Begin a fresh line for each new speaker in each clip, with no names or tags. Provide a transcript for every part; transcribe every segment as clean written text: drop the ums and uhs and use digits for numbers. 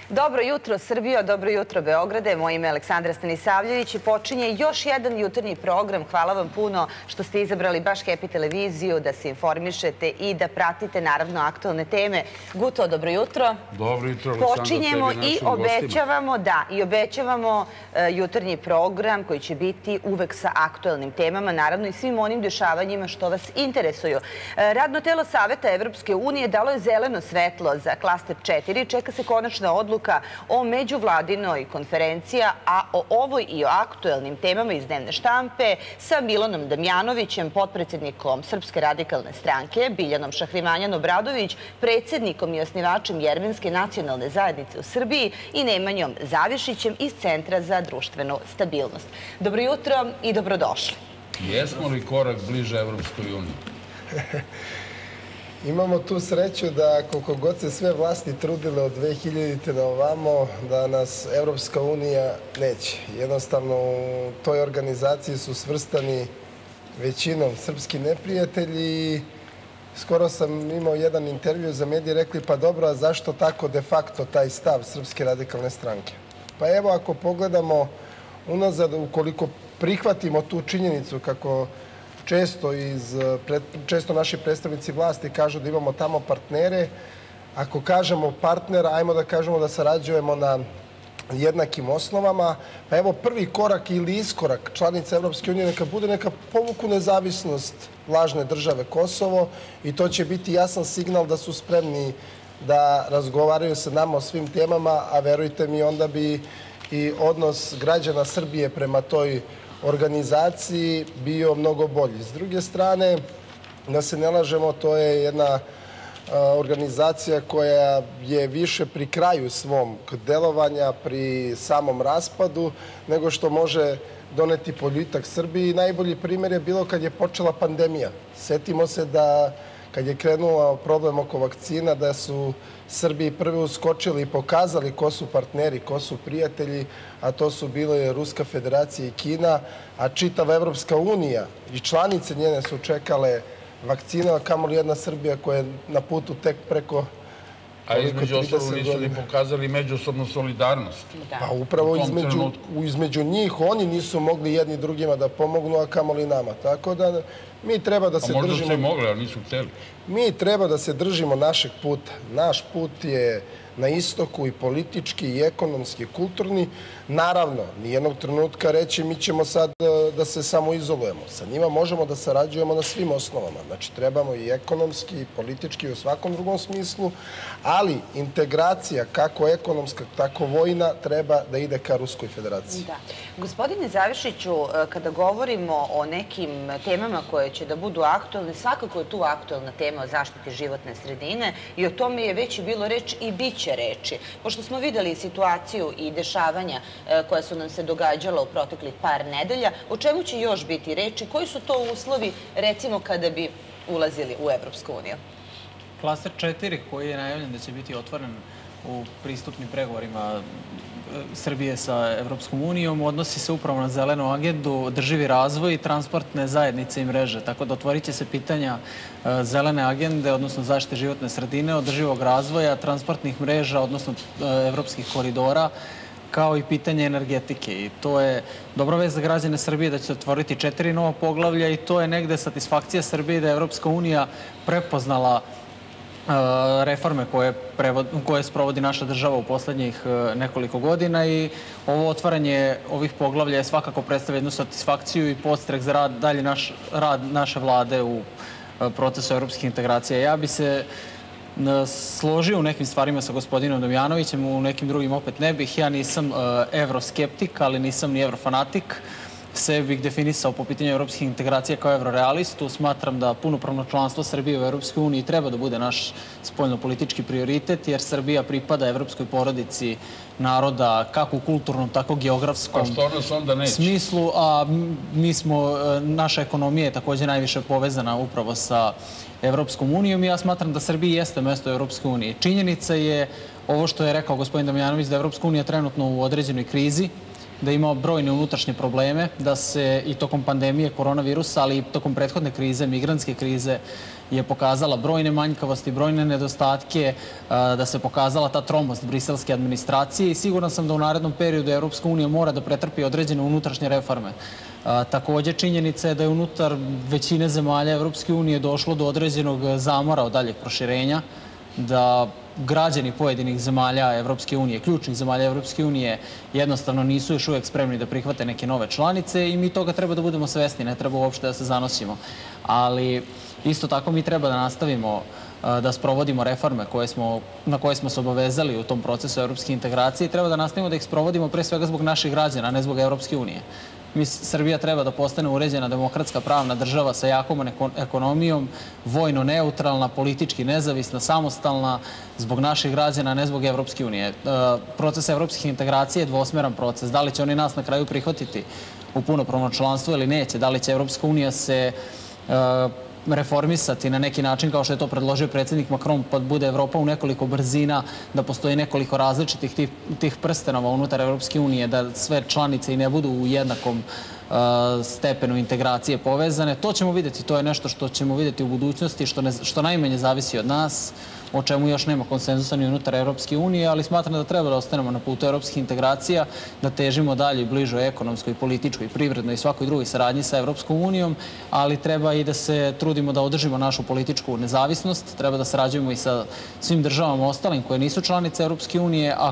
Dobro jutro Srbijo, dobro jutro Beograde. Moje ime je Aleksandra Stanisavljević i počinje još jedan jutarnji program. Hvala vam puno što ste izabrali baš Happy televiziju da se informišete i da pratite naravno aktualne teme. Guto, dobro jutro.
Dobro jutro, Aleksandra,
počinjemo i obećavamo jutarnji program koji će biti uvek sa aktualnim temama, naravno i svim onim dešavanjima što vas interesuju. Radno telo Saveta Evropske unije dalo je zeleno svetlo za klaster 4. Čeka se konačna odluka o međuvladinoj konferenciji, a o ovoj i o aktuelnim temama iz dnevne štampe sa Milanom Damjanovićem, potpredsjednikom Srpske radikalne stranke, Biljanom Šahrimanjan-Obradović, predsjednikom i osnivačem Jermenske nacionalne zajednice u Srbiji i Nemanjom Zavišićem iz Centra za društvenu stabilnost. Dobro jutro i dobrodošli.
Jesmo li korak bliže Evropskoj uniji?
Imamo tu sreću da koliko god se sve vlasti trudile od 2000. na ovamo, da nas Evropska unija neće. Jednostavno u toj organizaciji su svrstani većinom srpski neprijatelji i skoro sam imao jedan intervju za medije, rekli pa dobro, a zašto tako de facto taj stav Srpske radikalne stranke? Pa evo ako pogledamo unazad, ukoliko prihvatimo tu činjenicu kako često naši predstavnici vlasti kažu da imamo tamo partnere. Ako kažemo partnera, ajmo da kažemo da sarađujemo na jednakim osnovama. Pa evo prvi korak ili iskorak članica Evropske unije neka povuku nezavisnost lažne države Kosovo i to će biti jasan signal da su spremni da razgovaraju sa nama o svim temama, a verujte mi onda bi i odnos građana Srbije prema toj organizaciji bio mnogo bolji. S druge strane, da se ne lažemo, to je jedna organizacija koja je više pri kraju svom delovanja, pri samom raspadu, nego što može doneti boljitak Srbiji. Najbolji primjer je bilo kad je počela pandemija. Setimo se da kad je krenuo problem oko vakcina, da su Srbiji prvi uskočili i pokazali ko su partneri, ko su prijatelji, a to su bile Ruska federacija i Kina, a čitava Evropska unija i članice njene su čekale vakcine, a kamoli jedna Srbija koja je na putu tek preko...
A između ostalog nisu li pokazali međusobnu solidarnost?
Pa upravo između njih oni nisu mogli jedni drugima da pomognu, a kamoli nama. Tako da mi treba da se držimo...
A možda su i mogli, ali nisu hteli.
Mi treba da se držimo našeg puta. Naš put je na istoku i politički, i ekonomski, i kulturni. Naravno, nijednog trenutka reći mi ćemo sad da se samo izolujemo. Sa njima možemo da sarađujemo na svim osnovama. Znači, trebamo i ekonomski, i politički, i u svakom drugom smislu, ali integracija, kako ekonomska, tako vojna, treba da ide ka Ruskoj federaciji.
Da. Gospodine Zavišiću, kada govorimo o nekim temama koje će da budu aktualne, svakako je tu aktualna tema o zaštiti životne sredine i o tome je već bilo reč i bit će reči. Pošto smo videli situaciju i dešavanja koja su nam se događala u proteklih par nedelja, o čemu će još biti reči? Koji su to uslovi, recimo, kada bi ulazili u Evropsku uniju?
Klaster 4 koji je najavljen da će biti otvoren u pristupnim pregovorima Srbije sa Evropskom unijom odnosi se upravo na zelenu agendu, održivi razvoj i transportne zajednice i mreže. Tako da otvorit će se pitanja zelene agende, odnosno zaštite životne sredine, održivog razvoja, transportnih mreža, odnosno evropskih koridora, kao i pitanje energetike. I to je dobra vest za građane Srbije da će se otvoriti 4 nova poglavlja i to je negde satisfakcija Srbije da je Evropska unija prepoznala reforme koje sprovodi naša država u poslednjih nekoliko godina i ovo otvaranje ovih poglavlja je svakako predstavlja jednu satisfakciju i podstrek za dalje rad naše vlade u procesu evropskih integracija. Ja bi se složio u nekim stvarima sa gospodinom Damjanovićem, u nekim drugim opet ne bih. Ja nisam evroskeptik, ali nisam ni evrofanatik. Sebe bih definisao po pitanju evropskih integracija kao evrorealistu. Smatram da punopravno članstvo Srbije u Evropskoj uniji treba da bude naš spoljnopolitički prioritet, jer Srbija pripada evropskoj porodici naroda, kako u kulturnom, tako i geografskom smislu, a naša ekonomija je također najviše povezana upravo sa Evropskom unijom i ja smatram da Srbiji jeste mesto Evropske unije. Činjenica je ovo što je rekao gospodin Damjanović, da je Evropska unija trenutno u određenoj krizi da ima brojne unutrašnje probleme, da se i tokom pandemije koronavirusa, ali i tokom prethodne krize, migrantske krize, je pokazala brojne manjkavosti, brojne nedostatke, da se pokazala ta tromost briselske administracije i siguran sam da u narednom periodu Evropska unija mora da pretrpi određene unutrašnje reforme. Također, činjenica je da je unutar većine zemalja Evropske unije došlo do određenog zamora od daljeg proširenja, da građani pojedinih zemalja Evropske unije, ključnih zemalja Evropske unije, jednostavno nisu još uvijek spremni da prihvate neke nove članice i mi toga treba da budemo svesni, ne treba uopšte da se zanosimo. Ali isto tako mi treba da nastavimo da sprovodimo reforme na koje smo se obavezali u tom procesu evropske integracije i treba da nastavimo da ih sprovodimo pre svega zbog naših građana, a ne zbog Evropske unije. Srbija treba da postane uređena demokratska pravna država sa jakom ekonomijom, vojno neutralna, politički nezavisna, samostalna, zbog naših građana, a ne zbog Evropske unije. Proces evropskih integracija je dvosmeran proces. Da li će oni nas na kraju prihvatiti u punopravno članstvo ili neće? Da li će Evropska unija se reformisati na neki način kao što je to predložio predsjednik Macron, pa bude Evropa u nekoliko brzina, da postoji nekoliko različitih tih prstenova unutar Evropske unije, da sve članice i ne budu u jednakom stepenu integracije povezane. To ćemo vidjeti, to je nešto što ćemo vidjeti u budućnosti, što najmanje zavisi od nas, o čemu još nema konsenzusa ni unutar Evropske unije, ali smatram da treba da ostanemo na putu evropskih integracija, da težimo dalje i bližoj ekonomskoj, političkoj, privrednoj i svakoj drugoj saradnji sa Evropskom unijom, ali treba i da se trudimo da održimo našu političku nezavisnost, treba da sarađujemo i sa svim državama ostalim koje nisu članice Evropske unije, a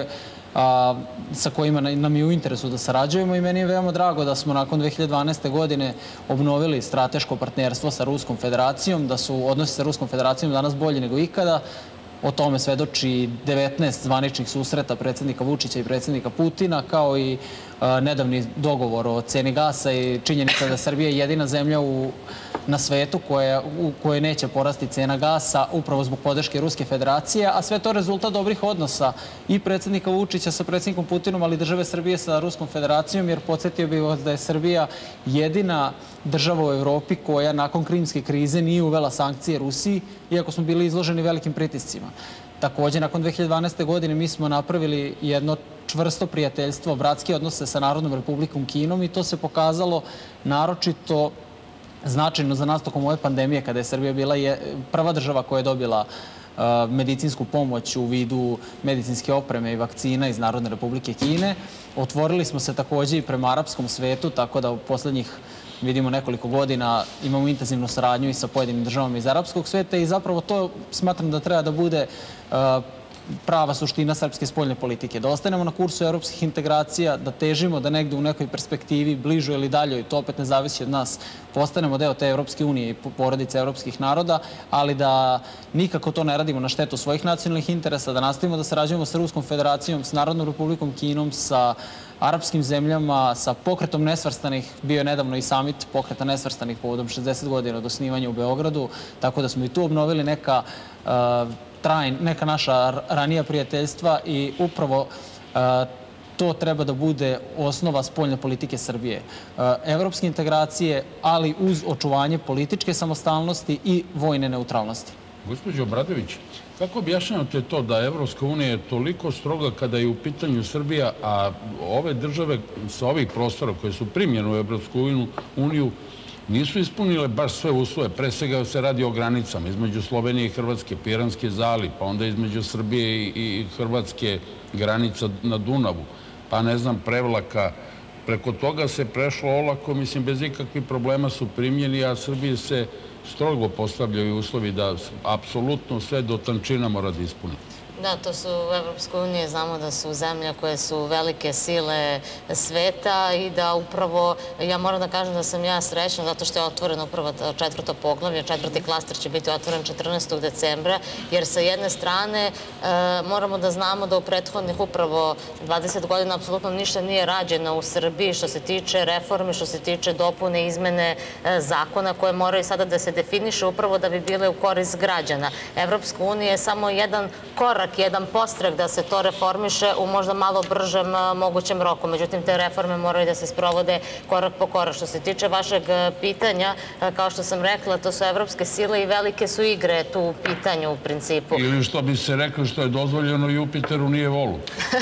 sa kojima nam je u interesu da sarađujemo i meni je veoma drago da smo nakon 2012. godine obnovili strateško partnerstvo sa Ruskom federacijom, da su odnosi sa Ruskom federacijom danas bolji nego ikada. O tome svedoči 19 zvaničnih susreta predsjednika Vučića i predsjednika Putina, kao i nedavni dogovor o ceni gasa i činjenica da Srbija je jedina zemlja na svetu u kojoj neće porasti cena gasa upravo zbog podrške Ruske federacije, a sve to rezultat dobrih odnosa i predsjednika Vučića sa predsjednikom Putinom, ali i države Srbije sa Ruskom federacijom, jer podsjetio bih vas da je Srbija jedina država u Evropi koja nakon krimske krize nije uvela sankcije Rusiji, iako smo bili izloženi velikim pritiscima. Također, nakon 2012. godine mi smo napravili jedno čvrsto prijateljstvo, bratske odnose sa Narodnom republikom Kinom i to se pokazalo naročito značajno za nas tokom ove pandemije, kada je Srbija bila prva država koja je dobila medicinsku pomoć u vidu medicinske opreme i vakcina iz Narodne republike Kine. Otvorili smo se također i prema arapskom svetu, tako da u posljednjih vidimo nekoliko godina imamo intenzivnu saradnju i sa pojedinim državama iz arapskog sveta i zapravo to smatram da treba da bude prava suština srpske spoljne politike. Da ostanemo na kursu evropskih integracija, da težimo da negde u nekoj perspektivi, bližoj ili daljoj, to opet ne zavisi od nas, postanemo deo te Evropske unije i porodice evropskih naroda, ali da nikako to ne radimo na štetu svojih nacionalnih interesa, da nastavimo da sarađujemo sa Ruskom federacijom, s Narodnom republikom Kinom, sa arapskim zemljama, sa pokretom nesvrstanih. Bio je nedavno i samit pokreta nesvrstanih povodom 60 godina od osnivanja u Beogradu, tako da smo i tu obnovili neka naša ranija prijateljstva i upravo to treba da bude osnova spoljne politike Srbije. Evropske integracije, ali uz očuvanje političke samostalnosti i vojne neutralnosti.
Gospođo Obradović, kako objašnjavate to da Evropska unija je toliko stroga kada je u pitanju Srbija, a ove države sa ovih prostora koje su primljene u Evropsku uniju nisu ispunile baš sve uslove? Pre svega se radi o granicama između Slovenije i Hrvatske, Piranski zaliv, pa onda između Srbije i Hrvatske granica na Dunavu, pa ne znam, Prevlaka. Preko toga se prešlo olako, mislim, bez ikakvih problema su primljeni, a Srbiji se strogo postavljaju uslovi da apsolutno sve do tančina mora da ispuniti.
Da, to su u Evropskoj uniji, znamo da su zemlje koje su velike sile sveta i da upravo, ja moram da kažem da sam ja srećna zato što je otvoreno upravo četvrto poglavlje, četvrti klaster će biti otvoren 14. decembra, jer sa jedne strane moramo da znamo da u prethodnih upravo 20 godina apsolutno ništa nije rađeno u Srbiji što se tiče reforme, što se tiče dopune, izmene zakona koje moraju sada da se definiše upravo da bi bile u korist građana. Evropska unija je samo jedan korak korak, jedan postrek da se to reformiše u možda malo bržem mogućem roku. Međutim, te reforme moraju da se sprovode korak po korak. Što se tiče vašeg pitanja, kao što sam rekla, to su evropske sile i velike su igre tu u pitanju u principu.
Ili što bi se rekli, što je dozvoljeno Jupiteru nije volu.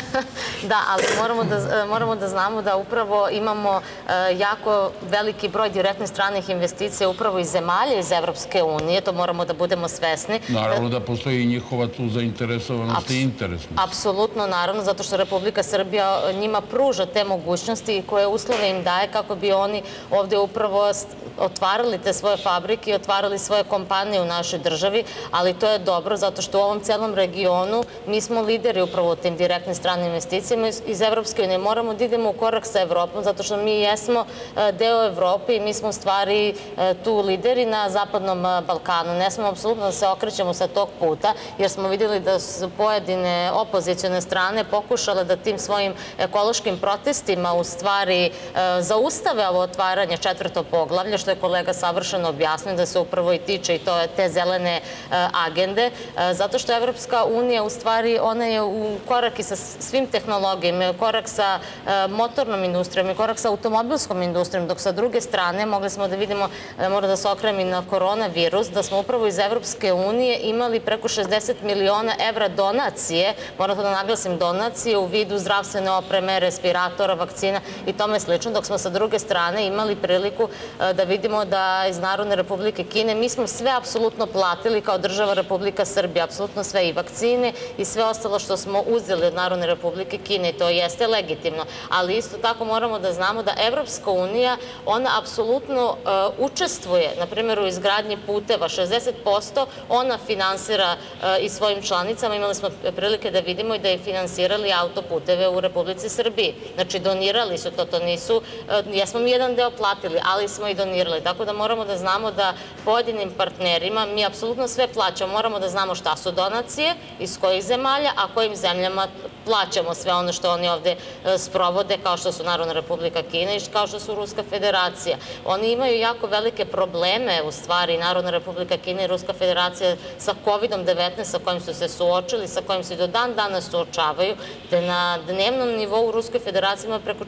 Da, ali moramo da znamo da upravo imamo jako veliki broj direktnih stranih investicija upravo iz zemalja iz Evropske unije. To moramo da budemo svesni.
Naravno da postoji i njihova tu zainteresovanost i interesnost.
Apsolutno, naravno, zato što Republika Srbija njima pruža te mogućnosti i koje uslove im daje kako bi oni ovdje upravo otvarali te svoje fabrike i otvarali svoje kompanije u našoj državi, ali to je dobro zato što u ovom celom regionu mi smo lideri upravo u tim direktnim stranim investicijama iz Evropske unije. Moramo da idemo u korak sa Evropom zato što mi jesmo deo Evrope i mi smo u stvari tu lideri na Zapadnom Balkanu. Ne smemo apsolutno da se okrećemo sa tog puta jer smo vidjeli da su pojedine opozicione strane pokušale da tim svojim ekološkim protestima u stvari zaustave ovo otvaranje četvrtog poglavlja, što je kolega savršeno objasnio da se upravo i tiče i te zelene agende, zato što Evropska unija u stvari ona je u korak i sa svim tehnologijama, u korak sa motornom industrijom i korak sa automobilskom industrijom, dok sa druge strane mogli smo da vidimo, mora da se okrem i na koronavirus, da smo upravo iz Evropske unije imali preko 60 miliona evra donacije, moram to da naglasim, donacije u vidu zdravstvene opreme, respiratora, vakcina i tome slično, dok smo sa druge strane imali priliku da vidimo da iz Narodne Republike Kine mi smo sve apsolutno platili kao država Republika Srbija, apsolutno sve i vakcine i sve ostalo što smo uzeli od Narodne Republike Kine i to jeste legitimno. Ali isto tako moramo da znamo da Evropska unija, ona apsolutno učestvuje, na primjer u izgradnji puteva, 60% ona finansira i svojim članicama. Imali smo prilike da vidimo i da je finansirali autoputeve u Republici Srbiji. Znači donirali su to nisu, jesmo mi jedan deo platili, ali smo i donirali. Tako da moramo da znamo da pojedinim partnerima mi apsolutno sve plaćamo. Moramo da znamo šta su donacije, iz kojih zemalja, a kojim zemljama plaćamo sve ono što oni ovde sprovode, kao što su Narodna Republika Kina i kao što su Ruska Federacija. Oni imaju jako velike probleme, u stvari, Narodna Republika Kina i Ruska Federacija sa COVID-19, sa kojim su se suočili, sa kojim se do dan danas suočavaju, te na dnevnom nivou u Ruskoj Federaciji ima preko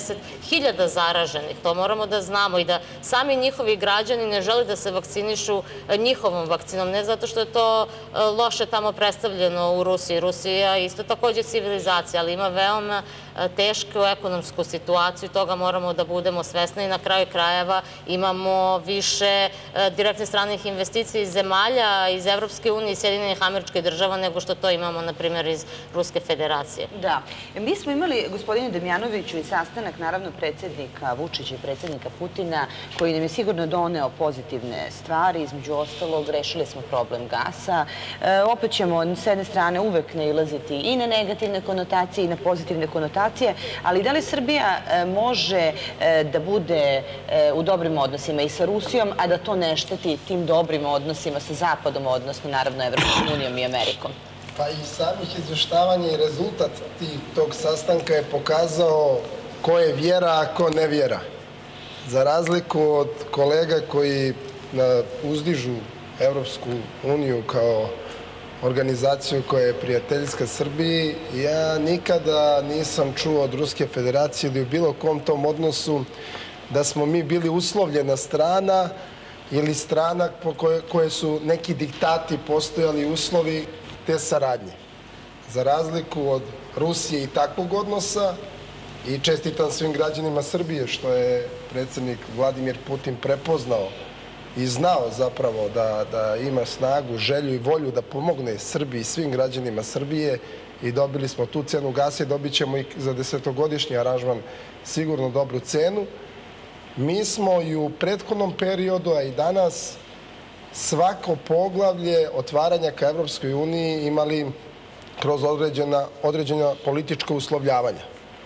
40.000 zaraženih. To moramo da znamo i da sami njihovi građani ne žele da se vakcinišu njihovom vakcinom, ne zato što je to loše tamo predstavljeno u Rusiji. Rusija je isto takođe civilizacija, ali ima veoma tešku ekonomsku situaciju, toga moramo da budemo svesni i na kraju krajeva imamo više direktne stranih investicija iz zemalja, iz Evropske unije i Sjedinjenih Američkih Država nego što to imamo, na primjer, iz Ruske Federacije.
Da. Mi smo imali, gospodine Damjanoviću, i sastanak, naravno, predsjednika Vučića i predsjednika Putina, koji nam je sigurno doneo pozitivne stvari. Između ostalog, rešili smo problem gasa. Opet ćemo s jedne strane uvek nailaziti i na negativne konotacije i na pozitivne konotacije, ali da li Srbija može da bude u dobrim odnosima i sa Rusijom, a da to ne šteti tim dobrim odnosima sa Zapadom, odnosno naravno Evropskom unijom i Amerikom?
Pa i samih izveštavanja i rezultat tog sastanka je pokazao ko je vjera, a ko ne vjera. Za razliku od kolega koji uzdižu Evropsku uniju kao organizaciju koja je prijateljska Srbiji, ja nikada nisam čuo od Ruske Federacije ili u bilo kom tom odnosu da smo mi bili uslovljena strana ili strana po koje su neki diktati postojali uslovi te saradnje. Za razliku od Rusije i takvog odnosa, i čestitam svim građanima Srbije što je predsjednik Vladimir Putin prepoznao i znao zapravo da ima snagu, želju i volju da pomogne Srbiji i svim građanima Srbije i dobili smo tu cenu gasa i dobit ćemo i za 10-godišnji aranžman sigurno dobru cenu. Mi smo i u prethodnom periodu, a i danas, svako poglavlje otvaranja ka Evropskoj uniji imali kroz određena politička uslovljavanja.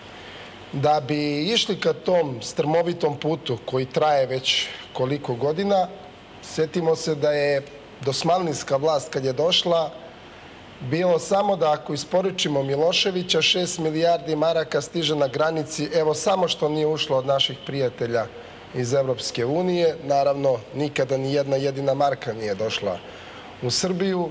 Da bi išli ka tom strmovitom putu koji traje već koliko godina, sjetimo se da je dosmanlijska vlast kad je došla bilo samo da ako isporučimo Miloševića 6 milijardi maraka stiže na granici, evo samo što nije ušlo od naših prijatelja iz Evropske unije. Naravno, nikada ni jedna jedina marka nije došla u Srbiju.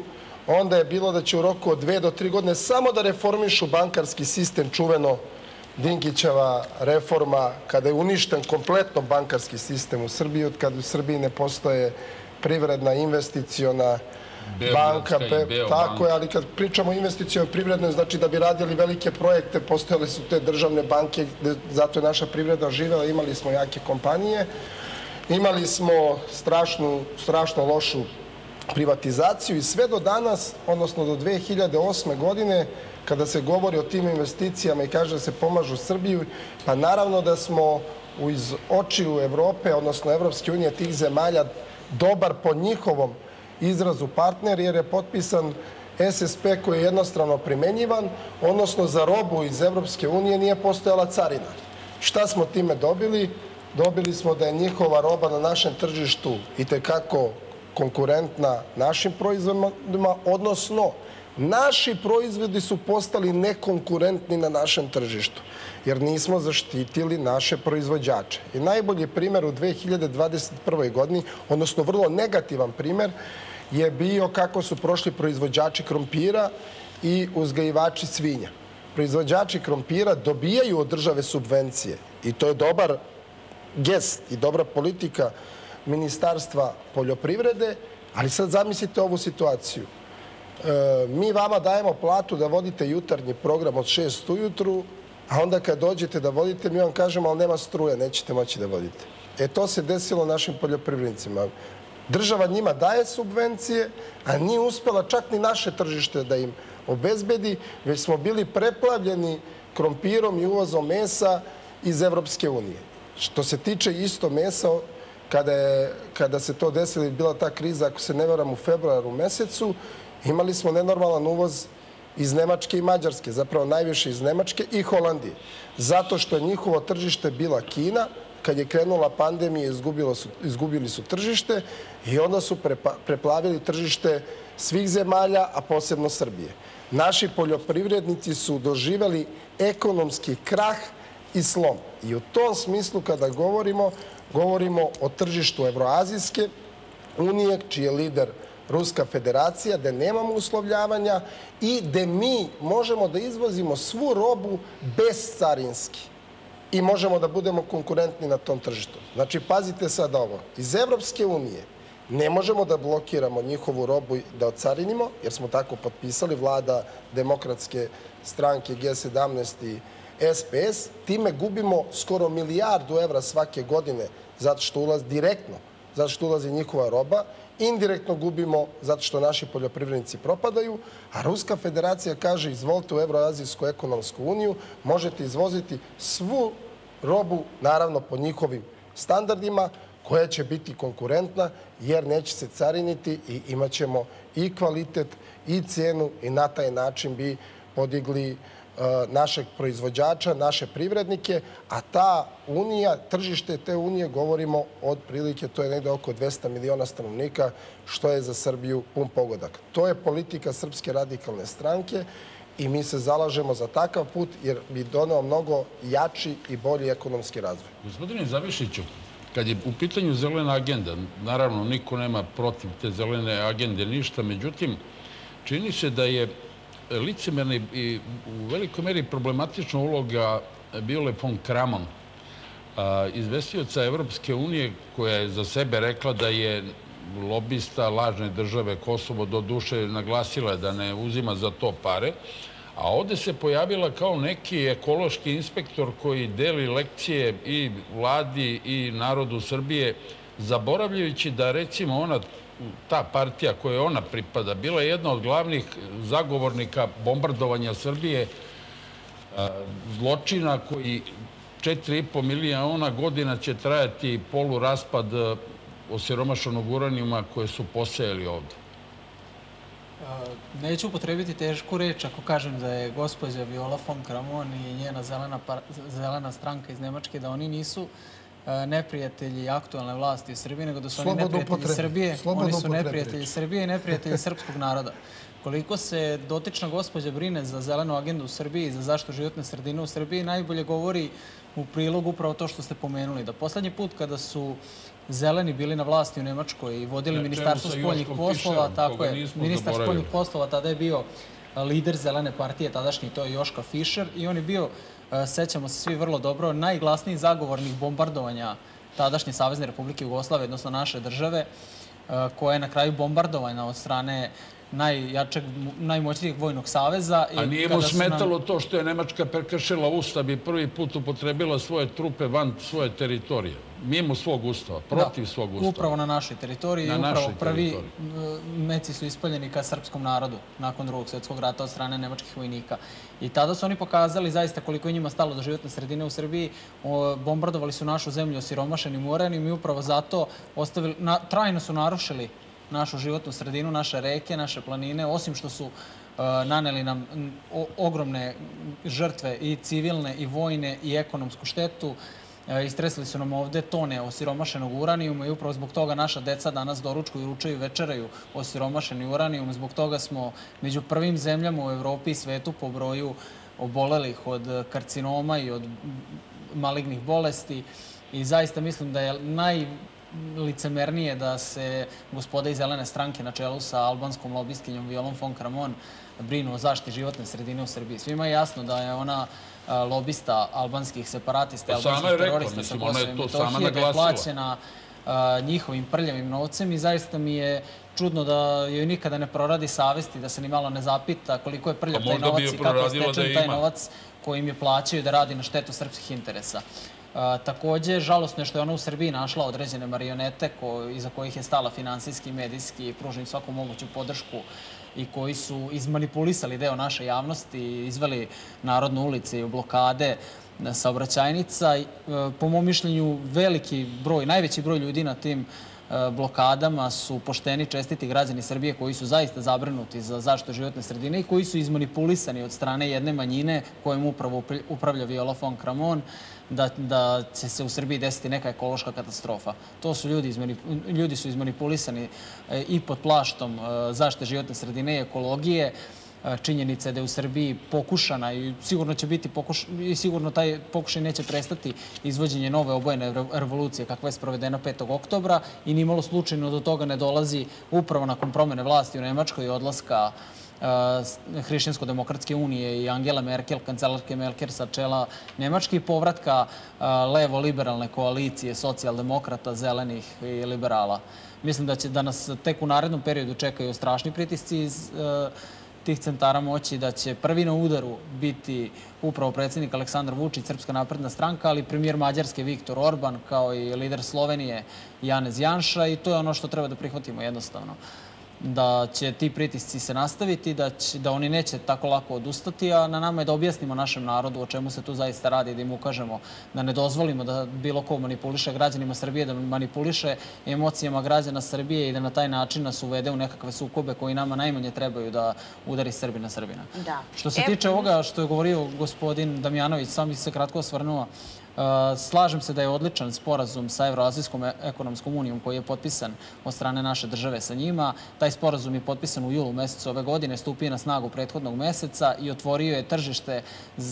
onda je bilo da će u roku od 2 do 3 godine samo da reformišu bankarski sistem, čuveno Dinkićeva reforma, kada je uništen kompletno bankarski sistem u Srbiji, od kada u Srbiji ne postoje privredna, investiciona banka, tako je, ali kad pričamo o investicijonoj privrednoj, znači da bi radili velike projekte, postojale su te državne banke, zato je naša privreda živela, imali smo jake kompanije, imali smo strašno lošu privatizaciju i sve do danas, odnosno do 2008. godine, kada se govori o tim investicijama i kaže da se pomažu Srbiju, pa naravno da smo iz očiju Evrope, odnosno Evropske unije, tih zemalja, dobar po njihovom izrazu partner, jer je potpisan SSP koji je jednostrano primenjivan, odnosno za robu iz Evropske unije nije postojala carina. Šta smo time dobili? Dobili smo da je njihova roba na našem tržištu itekako konkurentna našim proizvodima, odnosno naši proizvodi su postali nekonkurentni na našem tržištu, jer nismo zaštitili naše proizvođače. I najbolji primjer u 2021. godini, odnosno vrlo negativan primjer, je bio kako su prošli proizvođači krompira i uzgajivači svinja. Proizvođači krompira dobijaju od države subvencije i to je dobar gest i dobra politika Ministarstva poljoprivrede, ali sad zamislite ovu situaciju. Mi vama dajemo platu da vodite jutarnji program od 6 ujutru, a onda kad dođete da vodite, mi vam kažemo, ali nema struje, nećete moći da vodite. To se desilo našim poljoprivrednicima. Država njima daje subvencije, a nije uspela čak ni naše tržište da im obezbedi, već smo bili preplavljeni krompirom i uvozom mesa iz Evropske unije. Što se tiče isto mesa, kada se to desilo i bila ta kriza, ako se ne varam, u februaru mesecu, imali smo nenormalan uvoz iz Nemačke i Mađarske, zapravo najviše iz Nemačke i Holandije. Zato što je njihovo tržište bila Kina, kad je krenula pandemija, izgubili su tržište i onda su preplavili tržište svih zemalja, a posebno Srbije. Naši poljoprivrednici su doživjeli ekonomski krah i slom. I u tom smislu kada govorimo o tržištu Evroazijske unije, čiji je lider Ruska federacija, gde nemamo uslovljavanja i gde mi možemo da izvozimo svu robu bezcarinski i možemo da budemo konkurentni na tom tržištu. Znači, pazite sad ovo. Iz Evropske unije ne možemo da blokiramo njihovu robu i da ocarinimo, jer smo tako potpisali, vlada Demokratske stranke G17 i SPS. Time gubimo skoro milijardu evra svake godine zato što ulazi direktno, zato što ulazi njihova roba. Indirektno gubimo zato što naši poljoprivrednici propadaju, a Ruska federacija kaže izvolite u Evroazijsku ekonomsku uniju, možete izvoziti svu robu, naravno po njihovim standardima, koja će biti konkurentna jer neće se cariniti i imat ćemo i kvalitet i cenu i na taj način bi podigli našeg proizvođača, naše privrednike, a ta unija, tržište te unije, govorimo otprilike, to je negde oko 200 miliona stanovnika, što je za Srbiju pun pogodak. To je politika Srpske radikalne stranke i mi se zalažemo za takav put jer bi doneo mnogo jači i bolji ekonomski razvoj.
Gospodine Zavišiću, kad je u pitanju zelena agenda, naravno niko nema protiv te zelene agende ništa, međutim, čini se da je licemerna i u velikoj meri problematična uloga Viole von Kramon, izvestioca Evropske unije, koja je za sebe rekla da je lobista lažne države Kosovo, do duše naglasila da ne uzima za to pare, a ovde se pojavila kao neki ekološki inspektor koji deli lekcije i vladi i narodu Srbije, zaboravljajući da recimo ta partija koje ona pripada bila je jedna od glavnih zagovornika bombardovanja Srbije, zločina koji 4,5 miliona godina će trajati poluraspad osiromašenog uranijuma koje su posejali ovde.
Neću upotrebiti tešku reč ako kažem da je gospođa Viola von Kramon i njena zelena stranka iz Nemačke, da oni nisu neprijatelji aktualne vlasti u Srbiji, nego da su oni neprijatelji Srbije. Oni su neprijatelji Srbije i neprijatelji srpskog naroda. Koliko se dotična gospođa brine za zelenu agendu u Srbiji i za zaštitu životne sredine u Srbiji, najbolje govori u prilog upravo to što ste pomenuli. Da poslednji put kada su zeleni bili na vlasti u Nemačkoj i vodili Ministarstvo spoljnih poslova, tako je, ministar spoljnih poslova tada je bio lider zelene partije, tadašnji, to je Joška Fischer, i on je bio, sećamo se svi vrlo dobro, najglasniji zagovornik bombardovanja tadašnje Savezne Republike Jugoslavije, odnosno naše države, koja je na kraju bombardovana od strane najmoćnijeg vojnog saveza.
A nije mu smetalo to što je Nemačka prekršila ustav i prvi put upotrebila svoje trupe van svoje teritorije, mimo svog ustava, protiv svog ustava.
Upravo na našoj teritoriji i upravo prvi meci su ispaljeni ka srpskom narodu nakon Drugog svjetskog rata od strane nemačkih vojnika. I tada su oni pokazali zaista koliko je njima stalo do životne sredine u Srbiji. Bombardovali su našu zemlju osiromašenim uranijom i upravo zato trajno su narušili našu životnu sredinu, naše reke, naše planine, osim što su naneli nam ogromne žrtve i civilne i vojne i ekonomsku štetu. Istresli su nam ovde tone osiromašenog uranijuma i upravo zbog toga naša deca danas doručkuju, ručaju i večeraju osiromašeni uranijum. Zbog toga smo među prvim zemljama u Evropi i svetu po broju obolelih od karcinoma i od malignih bolesti. I zaista mislim da je najlicemernije da se gospoda iz Zelene stranke na čelu sa albanskom lobistkinjom Violom von Kramon brinu o zaštiti životne sredine u Srbiji. Svima je jasno da je ona lobista albanskih separatista, albanskih terorista sa Kosova i Metohije, da je plaćena njihovim prljavim novcem i zaista mi je čudno da joj nikada ne proradi savesti, da se ni malo ne zapita koliko je prljav taj novac i kako je stečen taj novac koji im je plaćaju da radi na štetu srpskih interesa. Takođe, žalostno je što je ona u Srbiji našla određene marionete iza kojih je stala finansijski, medijski i pružili svaku moguću podršku i koji su izmanipulisali deo naše javnosti i izveli narod na ulice i u blokade saobraćajnica. Po mom mišljenju, najveći broj ljudi na tim blokadama su pošteni, čestiti građani Srbije koji su zaista zabrinuti za zaštitu životne sredine i koji su izmanipulisani od strane jedne manjine kojom upravo upravlja Viola von Kramon, da će se u Srbiji desiti neka ekološka katastrofa. To su ljudi su izmanipulisani i pod plaštom zaštite životne sredine i ekologije. Činjenica je da je u Srbiji pokušana i sigurno će biti i sigurno taj pokušaj neće prestati izvođenje nove obojene revolucije kakva je sprovedena 5. oktobra i nimalo slučajno do toga ne dolazi upravo nakon promene vlasti u Nemačkoj i odlaska Hrišćansko-demokratske unije i Angela Merkel, kancelarke Merkel sa čela Nemačke i povratka levo-liberalne koalicije socijaldemokrata, zelenih i liberala. Mislim da nas tek u narednom periodu čekaju strašni pritisci iz tih centara moći, da će prvi na udaru biti upravo predsjednik Aleksandar Vučić, Srpska napredna stranka, ali premijer Mađarske Viktor Orban, kao i lider Slovenije Janez Janša, i to je ono što treba da prihvatimo jednostavno. Da će ti pritisci se nastaviti, da oni neće tako lako odustati, a na nama je da objasnimo našem narodu o čemu se tu zaista radi, da im ukažemo, da ne dozvolimo da bilo ko manipuliše građanima Srbije, da manipuliše emocijama građana Srbije i da na taj način nas uvede u nekakve sukobe koji nama najmanje trebaju da udari Srbi na Srbina. Što se tiče ovoga što je govorio gospodin Damjanović, sam bih se kratko osvrnuo. Slažem se da je odličan sporazum sa Evroazijskom ekonomskom unijom koji je potpisan od strane naše države sa njima. Taj sporazum je potpisan u julu mesecu ove godine, stupio na snagu prethodnog meseca i otvorio je tržište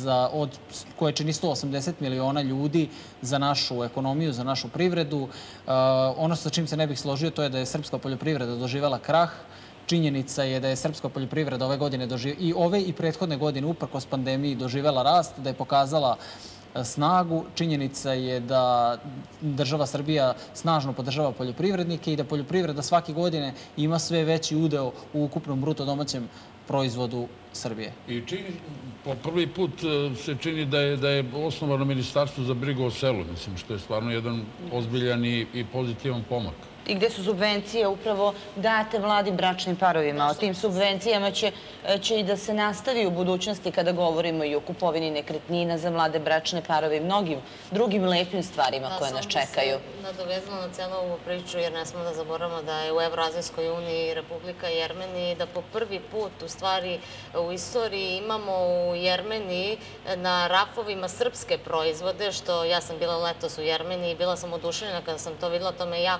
koje čini 180 miliona ljudi za našu ekonomiju, za našu privredu. Ono sa čim se ne bih složio to je da je srpska poljoprivreda doživela krah. Činjenica je da je srpska poljoprivreda ove i prethodne godine uprkos pandemiji doživela rast, da je pokazala snagu. Činjenica je da država Srbija snažno podržava poljoprivrednike i da poljoprivreda svake godine ima sve veći udeo u ukupnom bruto domaćem proizvodu Srbije.
I po prvi put se čini da je osnovano Ministarstvo za brigu o selu, mislim, što je stvarno jedan ozbiljan i pozitivan pomak.
I gde su subvencije upravo date mladim bračnim parovima. O tim subvencijama će i da se nastavi u budućnosti kada govorimo i o kupovini nekretnina za mlade bračne parove i mnogim drugim lepim stvarima koje nas čekaju.
Samo bi se nadovezala na cijelu ovu priču jer ne smo da zaboravimo da je u Evroazijskoj uniji Republika Jermeniji, da po prvi put u stvari u istoriji imamo u Jermeniji na rafovima srpske proizvode, što ja sam bila letos u Jermeniji i bila sam oduševljena kada sam to videla, to me jako obradovalo.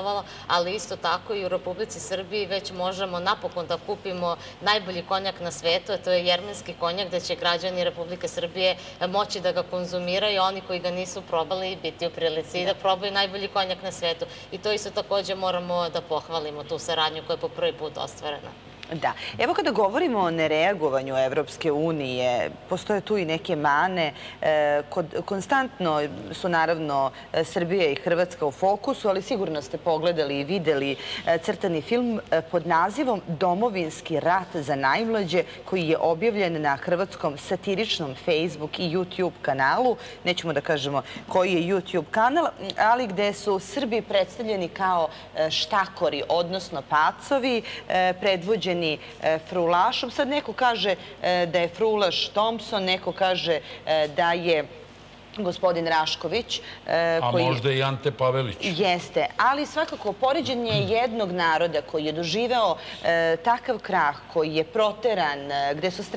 napredovalo, ali isto tako i u Republici Srbiji već možemo napokon da kupimo najbolji konjak na svetu, a to je jermenski konjak, gde će građani Republike Srbije moći da ga konzumiraju, oni koji ga nisu probali biti u prilici da probaju najbolji konjak na svetu. I to isto takođe moramo da pohvalimo, tu saradnju koja je po prvi put ostvarena.
Da. Evo kada govorimo o nereagovanju Evropske unije, postoje tu i neke mane. Konstantno su naravno Srbija i Hrvatska u fokusu, ali sigurno ste pogledali i videli crtani film pod nazivom Domovinski rat za najmlađe, koji je objavljen na hrvatskom satiričnom Facebook i YouTube kanalu. Nećemo da kažemo koji je YouTube kanal, ali gde su Srbi predstavljeni kao štakori, odnosno pacovi, predvođeni frulašom. Sad neko kaže da je frulaš Thompson, neko kaže da je gospodin Rašković.
A možda i Ante Pavelić.
Jeste, ali svakako poređenje jednog naroda koji je doživeo takav krah, koji je proteran, gde su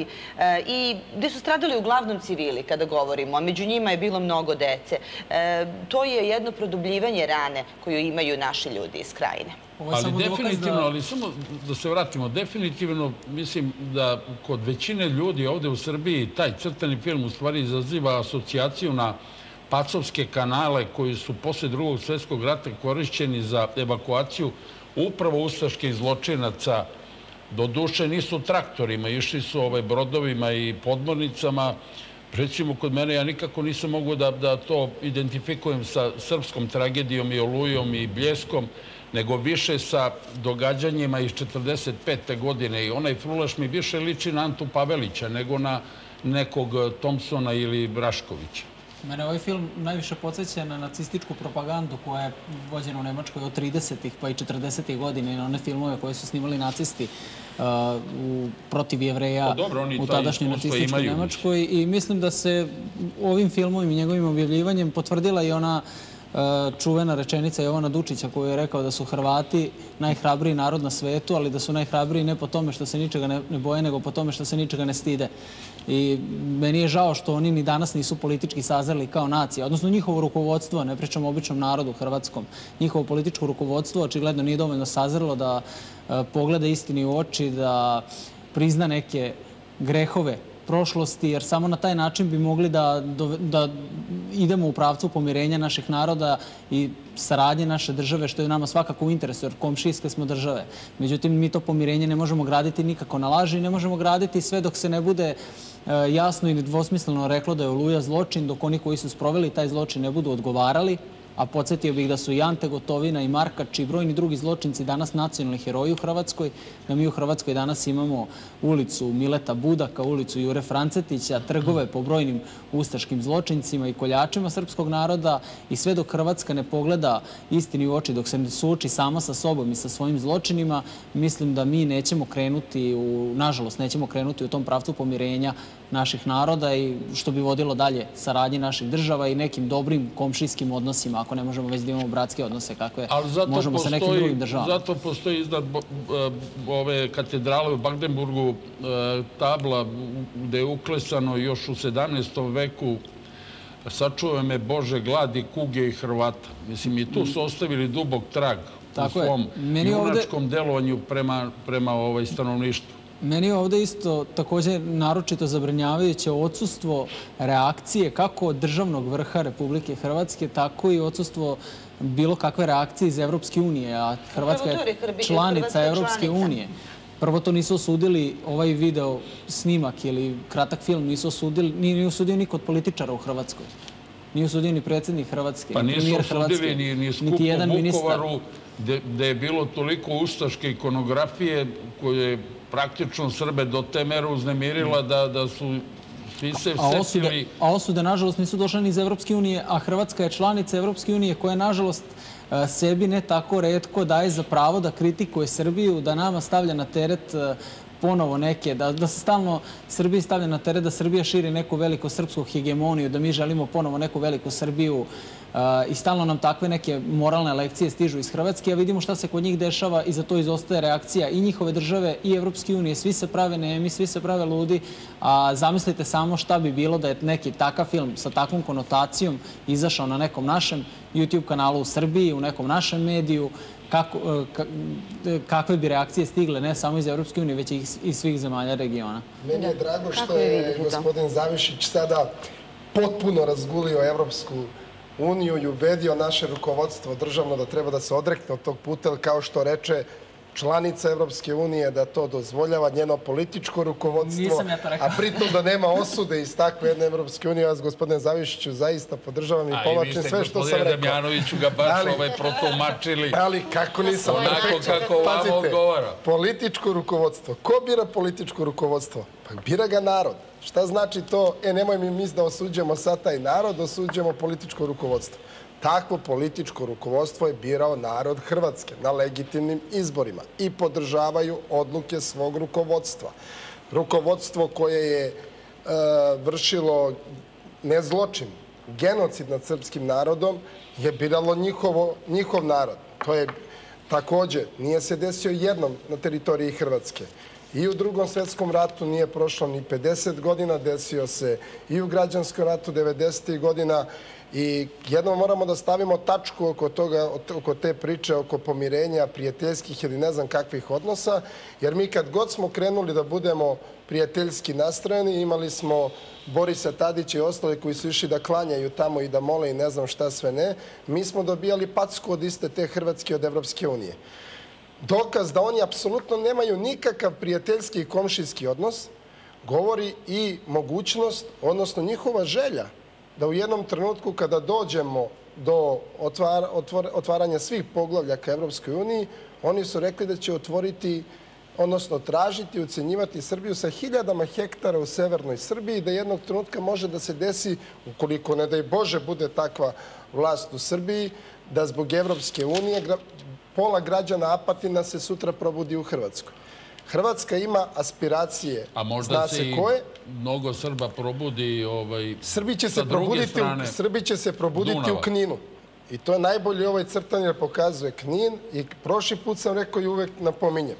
stradali uglavnom civili, kada govorimo, a među njima je bilo mnogo dece. To je jedno produbljivanje rane koju imaju naši ljudi iz Krajine.
Ali definitivno, ali samo da se vratimo, definitivno mislim da kod većine ljudi ovde u Srbiji taj crtani film u stvari izaziva asocijaciju na pacovske kanale koji su posle Drugog svjetskog rata korišćeni za evakuaciju upravo ustaških zločinaca. Doduše nisu traktorima, išli su brodovima i podmornicama. Recimo, kod mene ja nikako nisam mogu da to identifikujem sa srpskom tragedijom i Olujom i Bljeskom, nego više sa događanjima iz 1945. godine. I onaj frulaš mi više liči na Antu Pavelića nego na nekog Thompsona ili Raškovića.
Mene ovaj film najviše podsjeća na nacističku propagandu koja je vođena u Nemačkoj od 30. pa i 40. godine i na one filmove koje su snimali nacisti protiv Jevreja u tadašnjoj nacističkoj Nemačkoj. I mislim da se ovim filmom i njegovim objavljivanjem potvrdila i ona čuvena rečenica Jovana Dučića koju je rekao da su Hrvati najhrabriji narod na svetu, ali da su najhrabriji ne po tome što se ničega ne boje, nego po tome što se ničega ne stide. I meni je žao što oni ni danas nisu politički sazreli kao nacija, odnosno njihovo rukovodstvo, ne pričamo o običnom narodu hrvatskom, njihovo političko rukovodstvo očigledno nije dovoljno sazrelo da pogleda istini u oči, da prizna neke grehove prošlosti, jer samo na taj način bi mogli da idemo u pravcu pomirenja naših naroda i saradnje naše države, što je nama svakako u interesu, jer komšijske smo države. Međutim, mi to pomirenje ne možemo graditi nikako na laži i ne možemo graditi sve dok se ne bude jasno i nedvosmisleno reklo da je Oluja zločin, dok oni koji su sproveli taj zločin ne budu odgovarali. A podsjetio bih da su i Ante Gotovina i Markač i brojni drugi zločinci danas nacionalni heroji u Hrvatskoj, da mi u Hrvatskoj danas imamo ulicu Mileta Budaka, ulicu Jure Francetića, trgove po brojnim ustaškim zločincima i koljačima srpskog naroda i sve dok Hrvatska ne pogleda istini u oči, dok se ne suoči sama sa sobom i sa svojim zločinima, mislim da mi nećemo krenuti, nažalost, nećemo krenuti u tom pravcu pomirenja naših naroda i što bi vodilo dalje saradnje naših država i nekim dobrim komšijskim odnosima, ako ne možemo već da imamo bratske odnose kakve možemo sa nekim drugim državama.
Zato postoji iznad ove katedrale u Bagdenburgu tabla gde je uklesano još u 17. veku sačuvaj me Bože gladi, kuge i Hrvata. Mislim, i tu su ostavili dubok trag u svom junačkom delovanju prema stanovništvu.
Meni je ovde isto također naročito zabrinjavajuće odsustvo reakcije kako od državnog vrha Republike Hrvatske, tako i odsustvo bilo kakve reakcije iz Evropske unije, a Hrvatska je članica Evropske unije. Prvo to nisu osudili ovaj video snimak ili kratak film, nije osudio niko od političara u Hrvatskoj. Nije osudio ni predsjednik Hrvatske,
ni premijer Hrvatske, niti jedan ministar. Pa nisu osudili ni skup u Vukovaru gde je bilo toliko ustaške ikonografije koje je praktično Srbe do te mere uznemirila da su svi se setili.
A osude, nažalost, nisu došle ni iz Evropske unije, a Hrvatska je članica Evropske unije koja, nažalost, sebi ne tako retko daje za pravo da kritikuje Srbiju, da nama stavlja na teret ponovo neke, da se stalno Srbiji stavlja na teret da Srbija širi neku veliku srpsku hegemoniju, da mi želimo ponovo neku veliku Srbiju i stalno nam takve neke moralne lekcije stižu iz Hrvatske, a vidimo šta se kod njih dešava i za to izostaje reakcija i njihove države i Evropske unije. Svi se prave nemi, svi se prave ludi, a zamislite samo šta bi bilo da je neki takav film sa takvom konotacijom izašao na nekom našem YouTube kanalu u Srbiji, u nekom našem mediju, kakve bi reakcije stigle ne samo iz Evropske unije, već i iz svih zemalja regiona.
Meni je drago što je gospodin Zavišić sada potpuno razgulio Evropsku uniju i ubedio naše rukovodstvo državno da treba da se odrekne od tog puta, kao što reče članica Evropske unije da to dozvoljava njeno političko rukovodstvo, a pritom da nema osude iz takve jedne Evropske unije. Ja vas, gospodine Zavišiću, zaista podržavam i povlačim sve što sam rekao.
Gospodine Damjanoviću ga baš protumačili.
Ali kako nisam perfektan.
Onako kako vama odgovara.
Političko rukovodstvo. Ko bira političko rukovodstvo? Pa bira ga narod. Šta znači to? Nemoj mi da osuđujemo sad taj narod, osuđujemo političko rukovodstvo. Takvo političko rukovodstvo je birao narod Hrvatske na legitimnim izborima i podržavaju odluke svog rukovodstva. Rukovodstvo koje je vršilo ne zločin, genocid nad srpskim narodom je biralo njihov narod. To je takođe, nije se desio jednom na teritoriji Hrvatske. I u Drugom svetskom ratu nije prošlo ni 50 godina, desio se i u građanskom ratu 90. godina i jednom moramo da stavimo tačku oko te priče, oko pomirenja, prijateljskih ili ne znam kakvih odnosa, jer mi kad god smo krenuli da budemo prijateljski nastrojeni, imali smo Borisa Tadića i ostale koji su išli da klanjaju tamo i da mole i ne znam šta sve ne, mi smo dobijali packu od iste te Hrvatske od Evropske unije. Dokaz da oni apsolutno nemaju nikakav prijateljski i komšijski odnos govori i mogućnost, odnosno njihova želja da u jednom trenutku kada dođemo do otvaranja svih poglavlja ka Evropskoj uniji, oni su rekli da će otvoriti, odnosno tražiti i ucenjivati Srbiju sa 1000 hektara u severnoj Srbiji, da jednog trenutka može da se desi, ukoliko ne daj Bože bude takva vlast u Srbiji, da zbog Evropske unije pola građana Apatina se sutra probudi u Hrvatskoj. Hrvatska ima aspiracije,
a možda se i mnogo Srba probudi sa druge strane.
Srbi će se probuditi u Kninu. I to je najbolje ovaj crtan jer pokazuje Knin i prošli put sam rekao i uvek napominjem.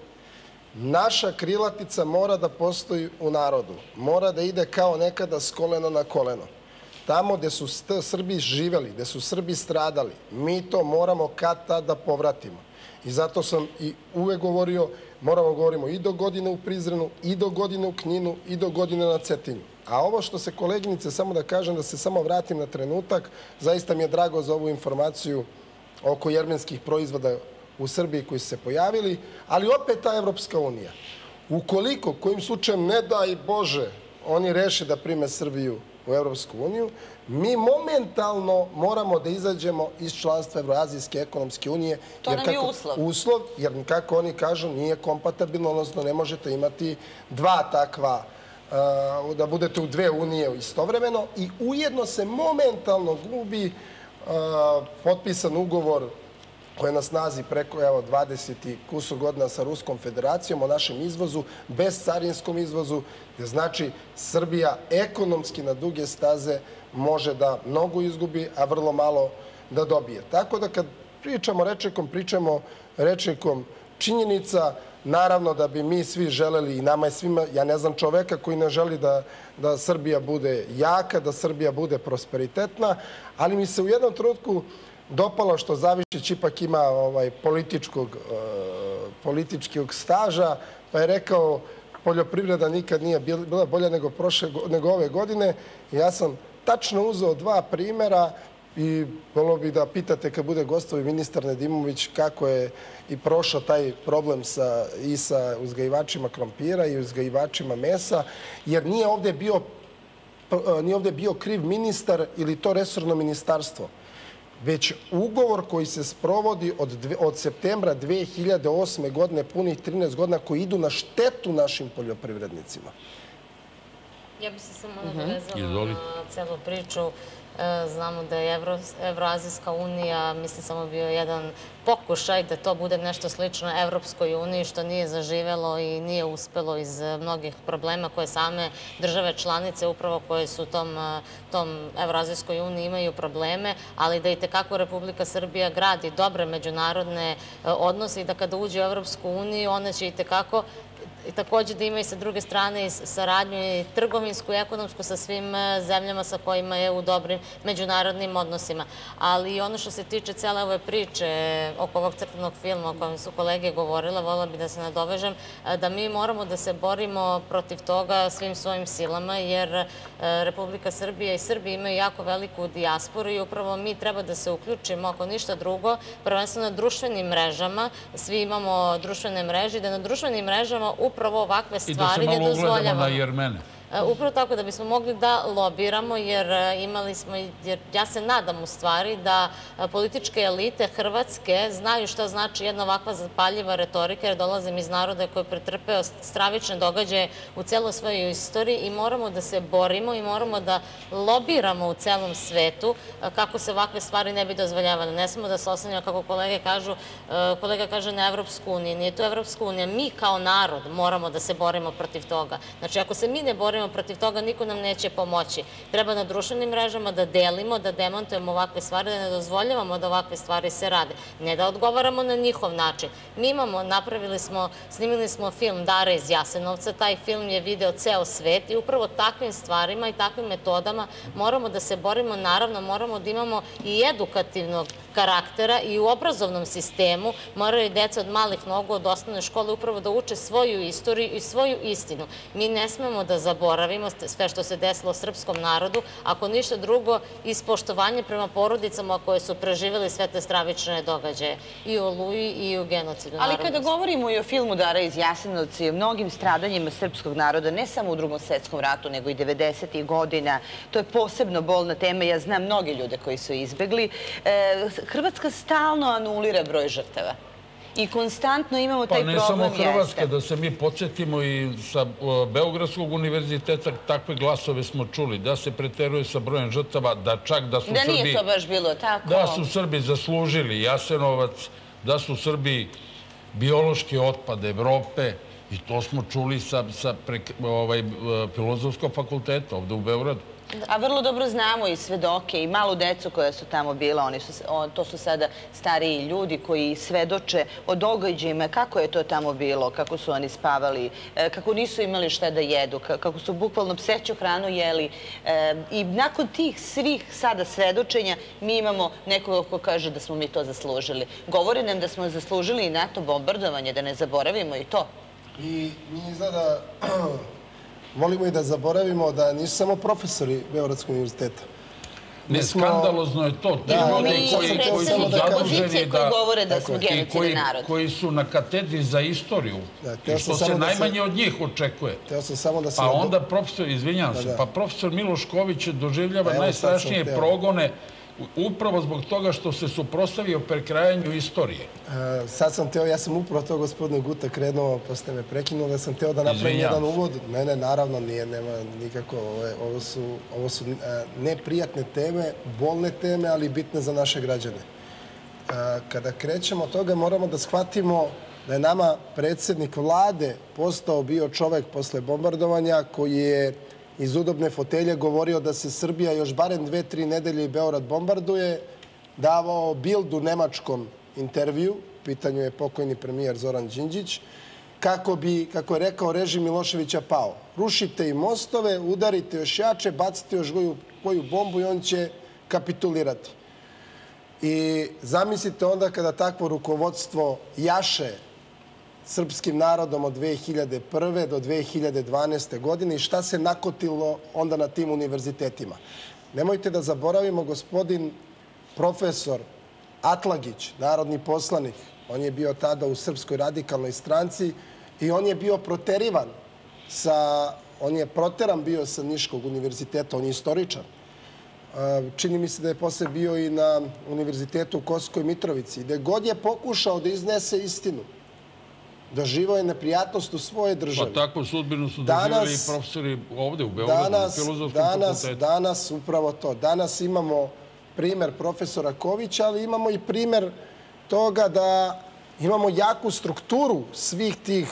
Naša krilatica mora da postoji u narodu. Mora da ide kao nekada s kolena na koleno. Tamo gde su Srbi živeli, gde su Srbi stradali, mi to moramo kad tad da povratimo. I zato sam i uvek govorio, moramo govorimo i do godine u Prizrenu, i do godine u Kninu, i do godine na Cetinju. A ovo što se koleginice, samo da kažem, da se samo vratim na trenutak, zaista mi je drago za ovu informaciju oko jermenskih proizvoda u Srbiji koji su se pojavili, ali opet ta Evropska unija. Ukoliko, kojim slučajem, ne daj Bože, oni reše da prime Srbiju u Evropsku uniju, mi momentalno moramo da izađemo iz članstva Evroazijske ekonomske unije.
To nam je uslov.
Uslov, jer kako oni kažu, nije kompatibilno, odnosno ne možete imati dva takva, da budete u dve unije istovremeno i ujedno se momentalno gubi potpisan ugovor koji je na snazi preko 20 i kusur godina sa Ruskom federacijom o našem izvozu, bezcarinskom izvozu, gde znači Srbija ekonomski na duge staze može da mnogo izgubi, a vrlo malo da dobije. Tako da kad pričamo rečnikom, pričamo rečnikom činjenica, naravno da bi mi svi želeli i nama je svima, ja ne znam čoveka koji ne želi da Srbija bude jaka, da Srbija bude prosperitetna, ali mi se u jednom trenutku dopalo što Zavišić ipak ima političkog staža, pa je rekao poljoprivreda nikad nije bila bolja nego ove godine. Ja sam tačno uzeo dva primera i volio bih da pitate kad bude gostovi ministar Nedimović kako je i prošao taj problem i sa uzgajivačima krompira i uzgajivačima mesa, jer nije ovde bio kriv ministar ili to resorno ministarstvo, već ugovor koji se sprovodi od septembra 2008. godine, punih 13 godina, koji idu na štetu našim poljoprivrednicima.
Ja bih se samo nadovezala na celu priču. Znamo da je Evroazijska unija, mislim, samo bio jedan pokušaj da to bude nešto slično Evropskoj uniji, što nije zaživelo i nije uspelo iz mnogih problema koje same države članice, upravo koje su tom Evroazijskoj uniji imaju probleme, ali da i tekako Republika Srbija gradi dobre međunarodne odnose i da kada uđe u Evropsku uniju, ona će i tekako i takođe da ima i sa druge strane saradnju i trgovinsku i ekonomsku sa svim zemljama sa kojima je u dobrim međunarodnim odnosima. Ali ono što se tiče cele ove priče oko ovog crtanog filma o kojem su kolege govorile, voljela bi da se nadovežem, da mi moramo da se borimo protiv toga svim svojim silama, jer Republika Srbija i Srbija imaju jako veliku dijasporu i upravo mi treba da se uključimo, ako ništa drugo, prvenstveno na društvenim mrežama. Svi imamo društvene mreže i da na društvenim mrežama upravo ovakve stvari ne dozvoljavamo.
I da se malo ugledamo na Jermene.
Upravo tako, da bismo mogli da lobiramo, jer imali smo, jer ja se nadam u stvari da političke elite Hrvatske znaju šta znači jedna ovakva zapaljiva retorika, jer dolazim iz naroda koji je pretrpeo stravične događaje u celoj svojoj istoriji i moramo da se borimo i moramo da lobiramo u celom svetu kako se ovakve stvari ne bi dozvoljavale. Ne smemo da se oslanjamo, kako kolega kaže, na Evropsku uniju. Nije to Evropska unija. Mi kao narod moramo da se borimo protiv toga. Znači, ako se mi ne borimo protiv toga, niko nam neće pomoći. Treba na društvenim mrežama da delimo, da demontujemo ovakve stvari, da ne dozvoljavamo da ovakve stvari se rade. Ne da odgovaramo na njihov način. Mi imamo, snimili smo film Dara iz Jasenovca, taj film je video ceo svet i upravo takvim stvarima i takvim metodama moramo da se borimo. Naravno, moramo da imamo i edukativnog karaktera i u obrazovnom sistemu moraju deca od malih nogu, od osnovne škole upravo da uče svoju istoriju i svoju istinu. Mi ne smemo da zaboravimo sve što se desilo srpskom narodu, ako ništa drugo, iz poštovanja prema porodicama koje su preživjeli sve te stravične događaje i u Oluji i u genocidu.
Ali kada govorimo i o filmu Dara iz Jasenovca i o mnogim stradanjima srpskog naroda, ne samo u Drugom svetskom ratu, nego i 90. godina, to je posebno bolna tema. Ja znam mnogi ljude koji su izbegli. Hrvatska stalno anulira broj žrtava. I konstantno imamo taj problem.
Pa ne samo Hrvatska, da se mi podsjetimo i sa Beogradskog univerziteta takve glasove smo čuli, da se preteruje sa brojem žrtava, da čak da su Srbi...
Da nije to baš bilo tako.
Da su Srbi zaslužili Jasenovac, da su Srbi biološki otpad Evrope i to smo čuli sa Filozofskog fakulteta ovde u Beogradu.
A vrlo dobro znamo i svedoke i malu decu koja su tamo bila, to su sada stariji ljudi koji svedoče o događajima, kako je to tamo bilo, kako su oni spavali, kako nisu imali šta da jedu, kako su bukvalno pseću hranu jeli. I nakon tih svih sada svedočenja mi imamo nekoga ko kaže da smo mi to zaslužili. Govori nam da smo zaslužili i NATO bombardovanje, da ne zaboravimo i to.
I mi izgleda volimo i da zaboravimo da nisu samo profesori Beogradskog univerziteta.
Ne, skandalozno je to. Ti ljudi koji su zaduženi
koji govore da smo genocidni narod.
Koji su na katedri za istoriju. Što se najmanje od njih očekuje. Pa onda profesor, izvinjam se, pa profesor Miloš Ković doživljava najstrašnije progone upravo zbog toga što se suprotstavio prekrajanju istorije.
Sad sam teo, ja sam upravo to, gospodine Guta, krenuo, pa ste me prekinuli, da sam teo da napravim jedan uvod. Ne, naravno nije, nema nikako. Ovo su neprijatne teme, bolne teme, ali bitne za naše građane. Kada krećemo od toga, moramo da shvatimo da je nama predsjednik vlade bio čovek posle bombardovanja koji je iz udobne fotelje govorio da se Srbija još barem 2-3 nedelje i Beograd bombarduje, davao Bildu nemačkom intervju, u pitanju je pokojni premijer Zoran Đinđić, kako bi, kako je rekao, režim Miloševića pao. Rušite i mostove, udarite još jače, bacite još koju bombu i on će kapitulirati. I zamislite onda kada takvo rukovodstvo jaše srpskim narodom od 2001. do 2012. godine i šta se nakotilo onda na tim univerzitetima. Nemojte da zaboravimo, gospodin profesor Atlagić, narodni poslanik, on je bio tada u Srpskoj radikalnoj stranci i on je bio proterivan on je proteran bio sa Niškog univerziteta, on je istoričar. Čini mi se da je posle bio i na univerzitetu u Kosovskoj Mitrovici, gde god je pokušao da iznese istinu doživao je neprijatnost u svojoj državi.
Pa takvu sudbinu su doživjeli i profesori ovde u Beogradu, na Filozofskom fakultetu.
Danas, upravo to. Danas imamo primer profesora Kovića, ali imamo i primer toga da imamo jaku strukturu svih tih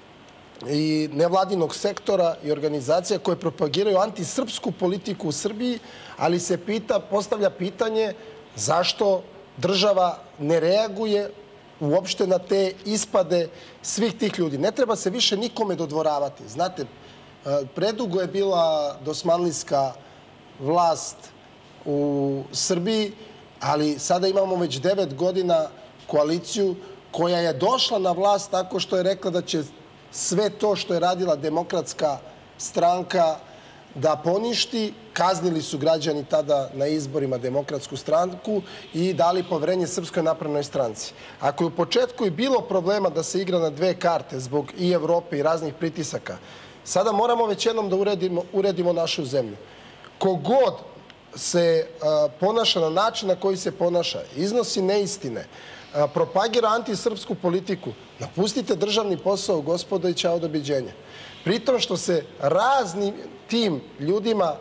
i nevladinog sektora i organizacija koje propagiraju antisrpsku politiku u Srbiji, ali se postavlja pitanje zašto država ne reaguje uopšte na te ispade svih tih ljudi. Ne treba se više nikome dodvoravati. Znate, predugo je bila dosmanlijska vlast u Srbiji, ali sada imamo već 9 godina koaliciju koja je došla na vlast tako što je rekla da će sve to što je radila Demokratska stranka da poništi. Kaznili su građani tada na izborima Demokratsku stranku i dali poverenje Srpskoj naprednoj stranci. Ako je u početku i bilo problema da se igra na dve karte zbog i Evrope i raznih pritisaka, sada moramo već jednom da uredimo našu zemlju. Kogod se ponaša na način na koji se ponaša, iznosi neistine, propagira antisrpsku politiku, napustite državni posao, gospodo, i ćao, doviđenja. Pritom što se raznim tim ljudima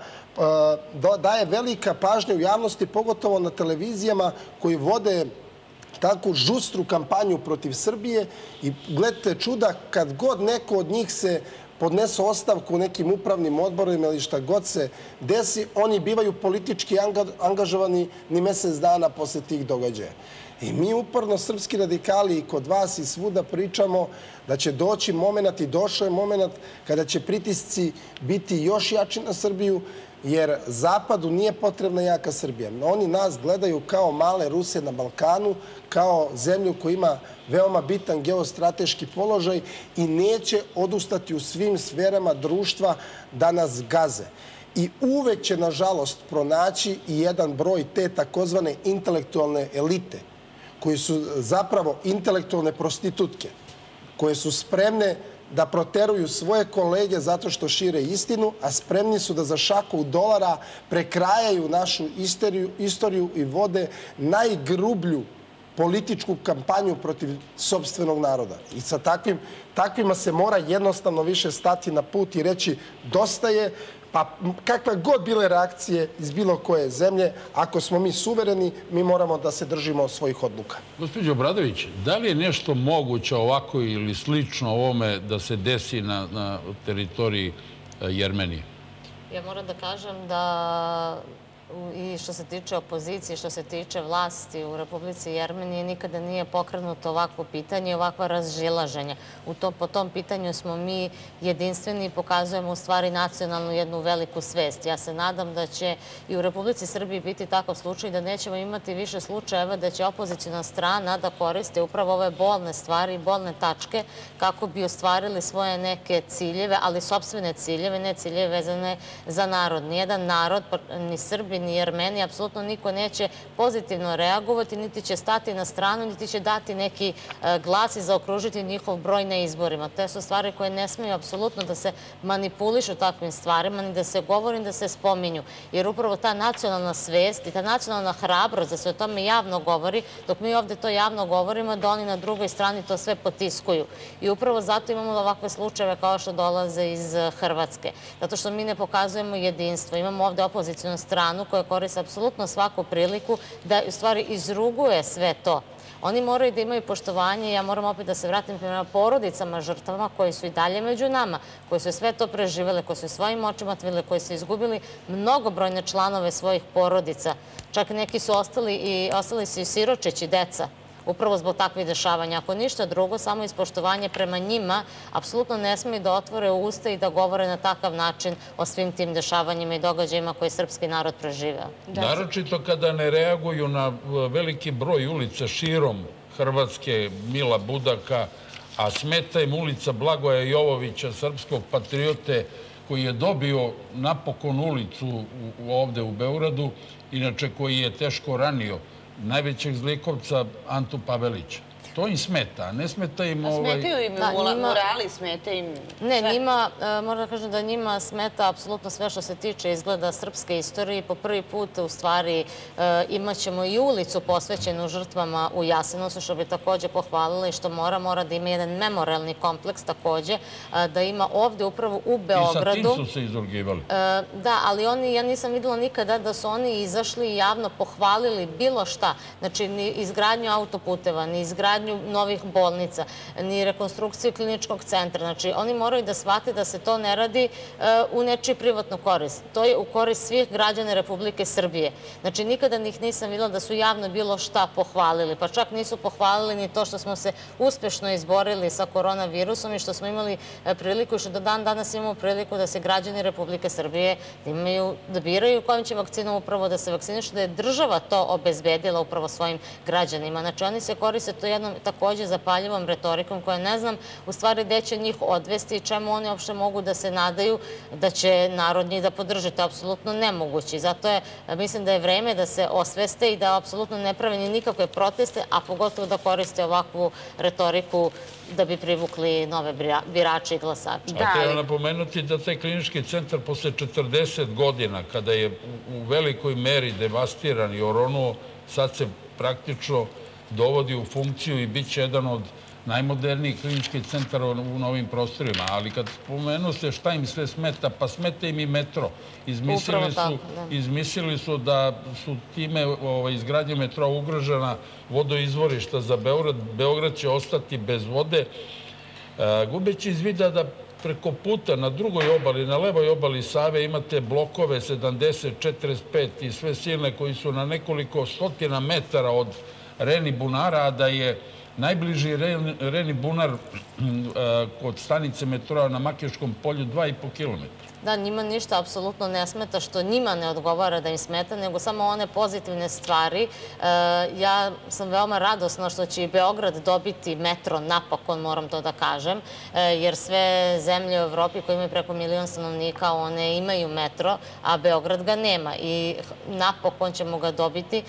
daje velika pažnja u javnosti, pogotovo na televizijama koji vode takvu žustru kampanju protiv Srbije i gledajte čuda, kad god neko od njih se podnese ostavku u nekim upravnim odborima ili šta god se desi, oni bivaju politički angažovani ni mesec dana posle tih događaja. I mi uporno, srpski radikali, i kod vas i svuda pričamo da će doći moment, i došao je moment, kada će pritisci biti još jači na Srbiju, jer Zapadu nije potrebna jaka Srbija. Oni nas gledaju kao male Ruse na Balkanu, kao zemlju koja ima veoma bitan geostrateški položaj i neće odustati u svim sferama društva da nas gaze. I uvek će, nažalost, pronaći i jedan broj te takozvane intelektualne elite, koji su zapravo intelektualne prostitutke, koje su spremne da proteruju svoje kolege zato što šire istinu, a spremni su da za šaku dolara prekrajaju našu istoriju i vode najgrublju političku kampanju protiv sopstvenog naroda. I sa takvima se mora jednostavno više stati na put i reći dosta je, pa kakve god bile reakcije iz bilo koje zemlje, ako smo mi suvereni, mi moramo da se držimo svojih odluka.
Gospođo Obradović, da li je nešto moguće ovako ili slično ovome da se desi na teritoriji Jermenije?
Ja moram da kažem da i što se tiče opozicije, što se tiče vlasti u Republici Jermenije, nikada nije pokrenuto ovakvo pitanje i ovakva razžilaženja. Po tom pitanju smo mi jedinstveni i pokazujemo u stvari nacionalnu jednu veliku svest. Ja se nadam da će i u Republici Srbiji biti takav slučaj, da nećemo imati više slučajeva da će opozicijna strana da koriste upravo ove bolne stvari i bolne tačke kako bi ostvarili svoje neke ciljeve, ali sopstvene ciljeve, ne ciljeve vezane za narod. Nijedan narod, ni Srbi, ni Jermenija, apsolutno niko neće pozitivno reagovati, niti će stati na stranu, niti će dati neki glas i zaokružiti njihov broj na izborima. Te su stvari koje ne smiju apsolutno da se manipulišu takvim stvarima, ni da se govori, ni da se spominju. Jer upravo ta nacionalna svest i ta nacionalna hrabrost da se o tome javno govori, dok mi ovde to javno govorimo, da oni na drugoj strani to sve potiskuju. I upravo zato imamo ovakve slučajeve kao što dolaze iz Hrvatske. Zato što mi ne pokazujemo jedinstvo. Imamo ovde opozicijnu stranu koja koriste apsolutno svaku priliku da u stvari izruguje sve to. Oni moraju da imaju poštovanje i ja moram opet da se vratim prema porodicama, žrtvama koji su i dalje među nama, koji su sve to preživele, koji su svojim očima tvile, koji su izgubili mnogobrojne članove svojih porodica. Čak neki su ostali su i siročeći deca. Upravo zbog takvih dešavanja. Ako ništa drugo, samo ispoštovanje prema njima, apsolutno ne smiju da otvore usta i da govore na takav način o svim tim dešavanjima i događajima koje je srpski narod preživeo.
Naročito kada ne reaguju na veliki broj ulica širom Hrvatske, Mila Budaka, a smeta im ulica Blagoja Jovovića, srpskog patriote, koji je dobio napokon ulicu ovde u Beogradu, inače koji je teško ranio najvećeg zlikovca Antu Pavelića. To im smeta, ne smeta im...
Smetaju im murali, smeta im sve.
Ne, njima, moram da kažem da njima smeta apsolutno sve što se tiče izgleda srpske istorije. Po prvi put, u stvari, imat ćemo i ulicu posvećenu žrtvama u Jasenovcu, što bi takođe pohvalila i što mora da ima jedan memorialni kompleks takođe, da ima ovde upravo u Beogradu.
I sa tim su se izrugivali.
Da, ali ja nisam videla nikada da su oni izašli i javno pohvalili bilo šta. Znači, ni izgradnju autoputeva, ni izgradnju novih bolnica, ni rekonstrukciju kliničkog centra. Znači, oni moraju da shvate da se to ne radi u nečiju privatnu korist. To je u korist svih građana Republike Srbije. Znači, nikada njih nisam videla da su javno bilo šta pohvalili. Pa čak nisu pohvalili ni to što smo se uspešno izborili sa koronavirusom i što smo imali priliku i što do dan danas imamo priliku da se građani Republike Srbije da biraju kojom će vakcinom upravo da se vakcinišu, da je država to obezbedila upravo svojim građanima. Znači, oni se koriste to jednom takođe zapaljivom retorikom koja ne znam u stvari gde će njih odvesti i čemu oni uopšte mogu da se nadaju da će narod njih da podrži. To je apsolutno nemoguće. Zato mislim da je vreme da se osveste i da apsolutno ne prave ni nikakve proteste, a pogotovo da koriste ovakvu retoriku da bi privukli nove birače i glasače.
A treba napomenuti da taj klinički centar posle 40 godina, kada je u velikoj meri devastiran i oronuo, sad se praktično dovodi u funkciju i bit će jedan od najmodernijih kliničkih centara u novim prostorima. Ali kad spomenu se šta im sve smeta, pa smeta im i metro. Izmislili su da su time izgradnje metroa ugrožena vodoizvorišta za Beograd. Beograd će ostati bez vode, gubeći iz vida da preko puta na drugoj obali, na levoj obali Save imate blokove 70, 45 i sve silne koji su na nekoliko stotina metara od Reni bunara, a da je najbliži Reni bunar kod stanice metroa na Makiškom polju 2,5 kilometra.
Da, njima ništa apsolutno ne smeta, što njima ne odgovara da im smeta, nego samo one pozitivne stvari. Ja sam veoma radosna što će i Beograd dobiti metro napokon, moram to da kažem, jer sve zemlje u Evropi koje imaju preko 1 milion stanovnika, one imaju metro, a Beograd ga nema i napokon ćemo ga dobiti.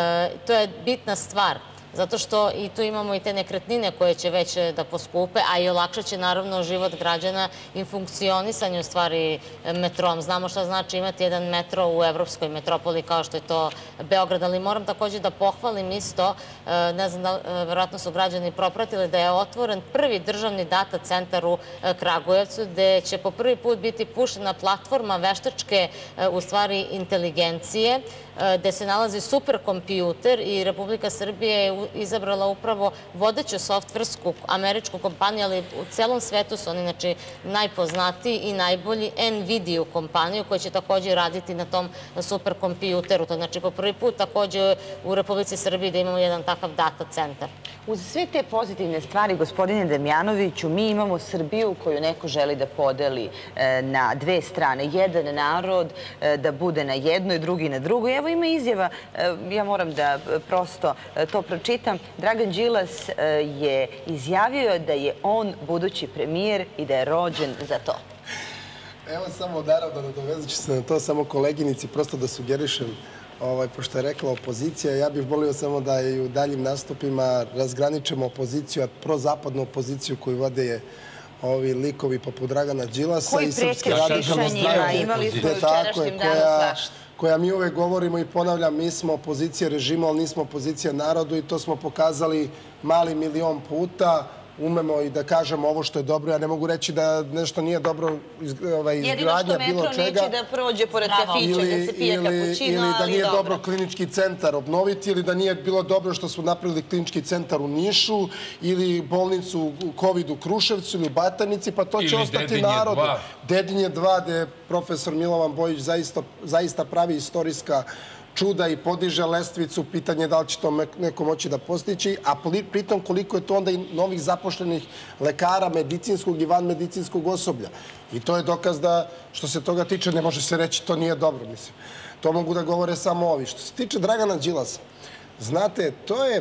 To je bitna stvar. Zato što i tu imamo i te nekretnine koje će već da poskupe, a i olakšat će naravno život građana i funkcionisanje u stvari metrom. Znamo šta znači imati jedan metro u evropskoj metropoli kao što je to Beograd, ali moram takođe da pohvalim isto, ne znam da verovatno su građani propratili, da je otvoren prvi državni data centar u Kragujevcu, gde će po prvi put biti puštena platforma veštačke u stvari inteligencije, gde se nalazi superkompjuter i Republika Srbije je izabrala upravo vodeću softversku američku kompaniju, ali u celom svetu su oni znači najpoznatiji i najbolji NVIDIA kompaniju koja će takođe raditi na tom superkompjuteru. To znači po prvi put takođe u Republici Srbiji da imamo jedan takav data centar.
Uz sve te pozitivne stvari, gospodine Damjanoviću, mi imamo Srbiju koju neko želi da podeli na dve strane. Jedan narod da bude na jednoj, drugi na drugoj. Evo ima izjava, ja moram da prosto to pročitam. Dragan Đilas je izjavio da je on budući premijer i da je rođen za to.
Evo samo naravno da dovezat ću se na to samo koleginici, prosto da sugerišem, pošto je rekla opozicija, ja bih volio samo da i u daljim nastupima razgraničemo opoziciju, a prozapadnu opoziciju koju vode ovi likovi poput Dragana Đilasa i Srpske radikalne stranke.
Imali smo u včerašnjem danu svašta.
Koja mi uvek govorimo i ponavljam, mi smo opozicija režimu, ali nismo opozicija narodu i to smo pokazali mali milion puta. Umemo i da kažemo ovo što je dobro. Ja ne mogu reći da nešto nije dobro izgradnja bilo čega.
Jedino što metro neće da prođe pored kafića, da se pije kapućino,
ili da nije dobro klinički centar obnoviti, ili da nije bilo dobro što smo napravili klinički centar u Nišu, ili bolnicu u COVID u Kruševcu, ili u Batajnici, pa to će ostati narodu. Dedinje 2, gde profesor Milovan Bojić zaista pravi istorijska čuda i podiže lestvicu, pitanje da li će to neko moći da postići, a pritom koliko je to onda i novih zapošljenih lekara, medicinskog i vanmedicinskog osoblja. I to je dokaz da, što se toga tiče, ne može se reći to nije dobro, mislim. To mogu da govore samo ovi. Što se tiče Dragana Đilasa, znate, to je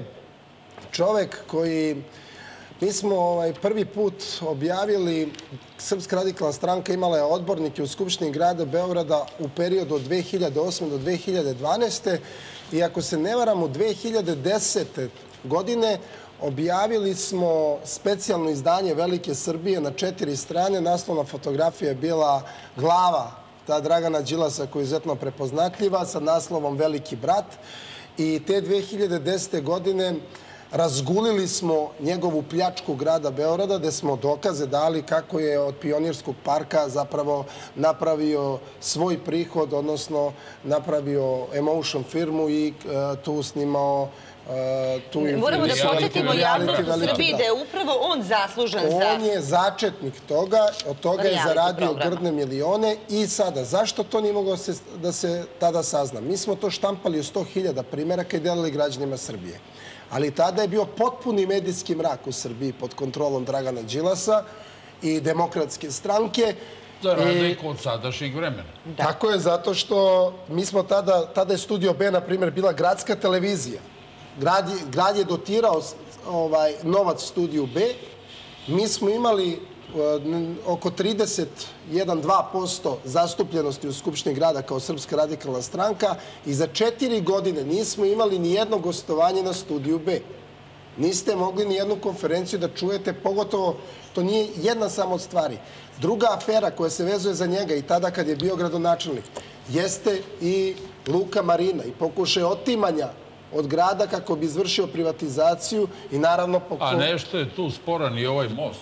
čovek koji... Mi smo prvi put objavili, Srpska radikalna stranka imala je odbornike u Skupštini grada Beograda u periodu od 2008. do 2012. I ako se ne varam, u 2010. godine objavili smo specijalno izdanje Velike Srbije na 4 strane. Naslovna fotografija je bila glava ta Dragana Đilasa koja je izuzetno prepoznatljiva sa naslovom Veliki brat. I te 2010. godine razgulili smo njegovu pljačku grada Beograda, gde smo dokaze dali kako je od Pionirskog parka zapravo napravio svoj prihod, odnosno napravio Emotion firmu i tu snimao
Moramo da podsjetimo javnost u Srbiji da je upravo on zaslužan za...
On je začetnik toga, od toga je zaradio grdne milione i sada, zašto to nije moglo da se tada sazna? Mi smo to štampali u 100.000 primjeraka i delili građanima Srbije. Ali tada je bio potpuni medijski mrak u Srbiji pod kontrolom Dragana Đilasa i Demokratske stranke.
Za razliku od sadašnjeg vremena.
Tako je, zato što mi smo tada je Studio B, na primjer, bila gradska televizija. Grad je dotirao novac Studiju B. Mi smo imali oko 31-2% zastupljenosti u Skupštini grada kao Srpska radikalna stranka i za 4 godine nismo imali ni jedno gostovanje na Studiju B. Niste mogli ni jednu konferenciju da čujete, pogotovo to nije jedna samo od stvari. Druga afera koja se vezuje za njega i tada kad je bio gradonačelnik jeste i Luka Marina i pokušaj otimanja od grada kako bi izvršio privatizaciju i naravno...
A nešto je tu sporan i ovaj most,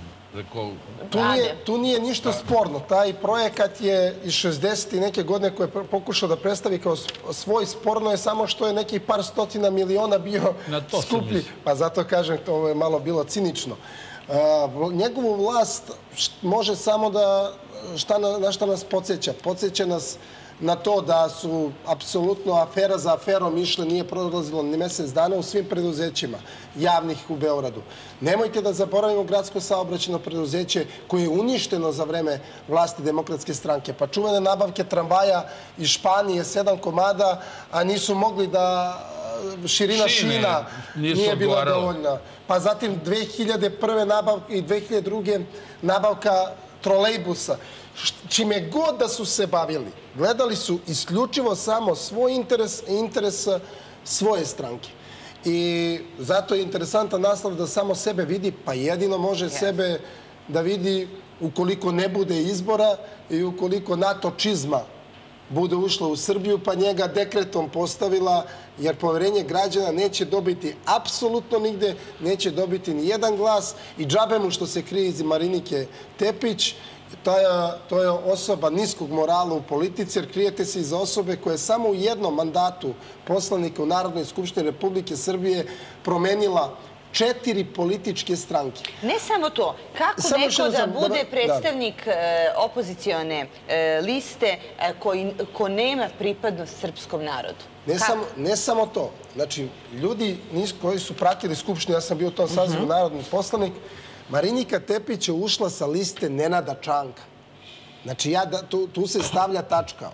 Tu nije ništa sporno. Taj projekat je iz 60. neke godine koje je pokušao da predstavi kao svoj. Sporno je samo što je nekih par stotina miliona bio skuplji. Pa zato kažem, to je malo bilo cinično. Njegovu vlast može samo da... Na šta nas podsjeća? Podsjeća nas na to da su apsolutno afera za aferom išle, nije prolazilo ni mesec dana u svim preduzećima javnih u Beogradu. Nemojte da zaboravimo gradsko saobraćajno preduzeće koje je uništeno za vreme vlasti Demokratske stranke. Pa čuvene nabavke tramvaja iz Španije, 7 komada, a nisu mogli da... Širina šina nije bila dovoljna. Pa zatim 2001. nabavka i 2002. nabavka trolejbusa. Čime god da su se bavili, gledali su isključivo samo svoj interes i interes svoje stranke. I zato je interesantan naslov da samo sebe vidi, pa jedino može sebe da vidi ukoliko ne bude izbora i ukoliko NATO čizma bude ušla u Srbiju, pa njega dekretom postavila, jer poverenje građana neće dobiti apsolutno nigde, neće dobiti ni jedan glas i džabe mu što se krije iz Marinike Tepić. To je osoba niskog morala u politici, jer krijete se iza osobe koja je samo u jednom mandatu poslanika u Narodnoj skupštini Republike Srbije promenila 4 političke stranke.
Ne samo to. Kako neko da bude predstavnik opozicione liste ko nema pripadnost srpskom narodu?
Ne samo to. Znači, ljudi koji su pratili Skupštinu, ja sam bio u tom sazivu narodni poslanik, Marinika Tepić je ušla sa liste Nenada Čanka. Znači, tu se stavlja tačka.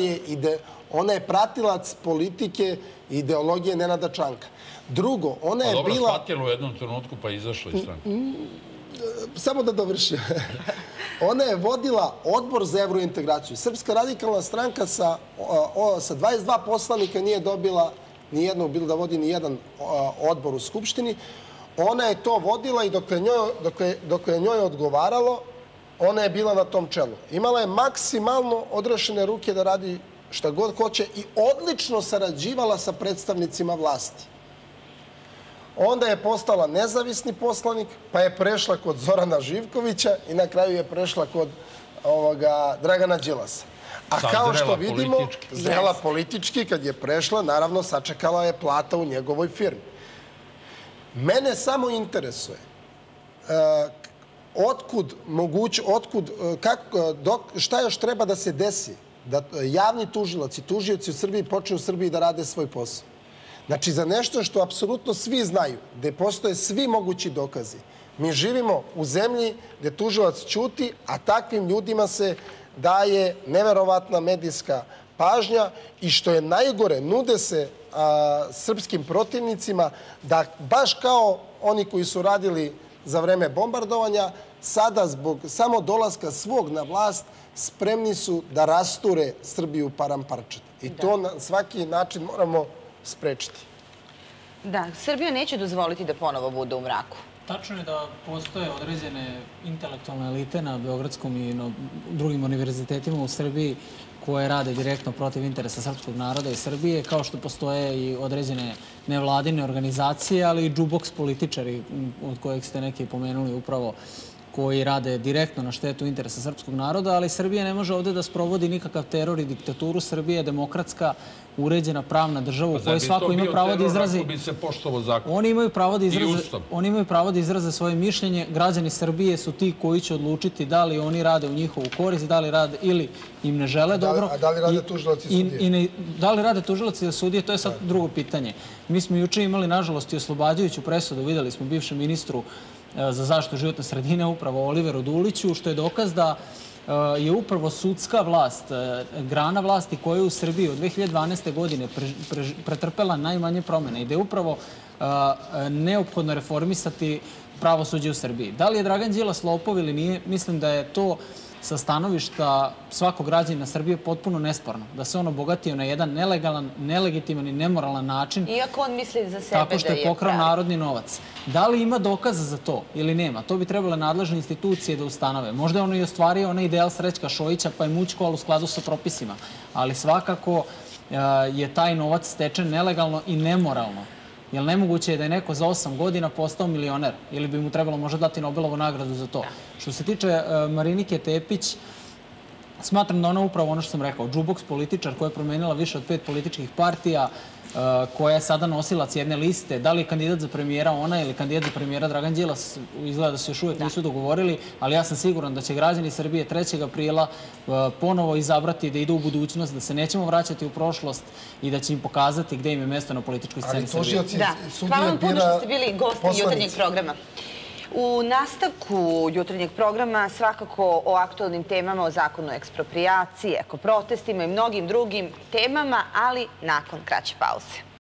Ona je pratilac politike i ideologije Nenada Čanka. Drugo, ona je bila...
Dobro, shvatila u jednom trenutku pa izašla iz stranke.
Samo da dovršim. Ona je vodila odbor za evrointegraciju. Srpska radikalna stranka sa 22 poslanika nije dobila nijednog, bilo da vodi nijedan odbor u Skupštini. Ona je to vodila i dok je njoj odgovaralo, ona je bila na tom čelu. Imala je maksimalno odrešene ruke da radi šta god hoće i odlično sarađivala sa predstavnicima vlasti. Onda je postala nezavisni poslanik, pa je prešla kod Zorana Živkovića i na kraju je prešla kod Dragana Đilasa. A kao što vidimo, zrela politički, kad je prešla, naravno sačekala je plata u njegovoj firmi. Mene samo interesuje šta još treba da se desi da javni tužilac i tužioci u Srbiji počnu u Srbiji da rade svoj posao. Znači, za nešto što apsolutno svi znaju, gde postoje svi mogući dokazi. Mi živimo u zemlji gde tužilac ćuti, a takvim ljudima se daje neverovatna medijska pažnja i što je najgore, nude se srpskim protivnicima da baš kao oni koji su radili za vreme bombardovanja, sada zbog samo dolaska svog na vlast spremni su da rasture Srbiju paramparčeta. I to na svaki način moramo sprečiti.
Da, Srbija neće dozvoliti da ponovo bude u mraku.
Tačno je da postoje određene intelektualne elite na Beogradskom i na drugim univerzitetima u Srbiji koje rade direktno protiv interesa srpskog naroda i Srbije, kao što postoje i određene nevladine organizacije, ali i džuboks političari, od kojeg ste neki pomenuli upravo, koji rade direktno na štetu interesa srpskog naroda, ali Srbija ne može ovde da sprovodi nikakav teror i diktaturu. Srbija je demokratska, uređena, pravna država u kojoj svako ima pravo da izrazi...
bi se poštovao zakon.
Oni imaju pravo da izraze svoje mišljenje. Građani Srbije su ti koji će odlučiti da li oni rade u njihovu korist, da li rade ili im ne žele dobro.
A da li rade tužilaci i sudije?
Da li rade tužilaci i sudije, to je sad drugo pitanje. Mi smo juče imali, nažalost, i oslobađajuću presudu. Videli smo bivšem ministru za zaštitu životne sredine, upravo Oliveru Duliću, što je dokaz da je upravo sudska vlast, grana vlasti koja je u Srbiji od 2012. godine pretrpela najmanje promjene i da je upravo neophodno reformisati pravosuđe u Srbiji. Da li je Dragan Đilas lopov ili nije, mislim da je to sa stanovišta svakog građanina Srbije potpuno nesporno. Da se on obogatio na jedan nelegalan, nelegitiman i nemoralan način.
Iako on misli za sebe da je
tako što je pokrao narodni novac. Da li ima dokaza za to ili nema? To bi trebale nadležne institucije da ustanove. Možda je ono i ostvario onaj ideal Srećka Šojića pa je mućko, ali u skladu sa propisima. Ali svakako je taj novac stečen nelegalno i nemoralno. Jer nemoguće je da je neko za 8 godina postao milioner ili bi mu trebalo možda dati Nobelovu nagradu za to. Što se tiče Marinike Tepić, smatram da ona upravo ono što sam rekao, džuboks političar koja je promenila više od 5 političkih partija, koja je sada nosilac jedne liste. Da li je kandidat za premijera ona ili kandidat za premijera Dragan Đilas, izgleda da se još uvijek nisu dogovorili, ali ja sam siguran da će građani Srbije 3. aprila ponovo izabrati da idu u budućnost, da se nećemo vraćati u prošlost i da će im pokazati gde im je mesto na političkoj sceni Srbije.
Hvala vam puno što ste bili gosti jutarnjeg programa. U nastavku jutarnjeg programa svakako o aktualnim temama, o zakonu o eksproprijaciji, eko protestima i mnogim drugim temama, ali nakon kraće pauze.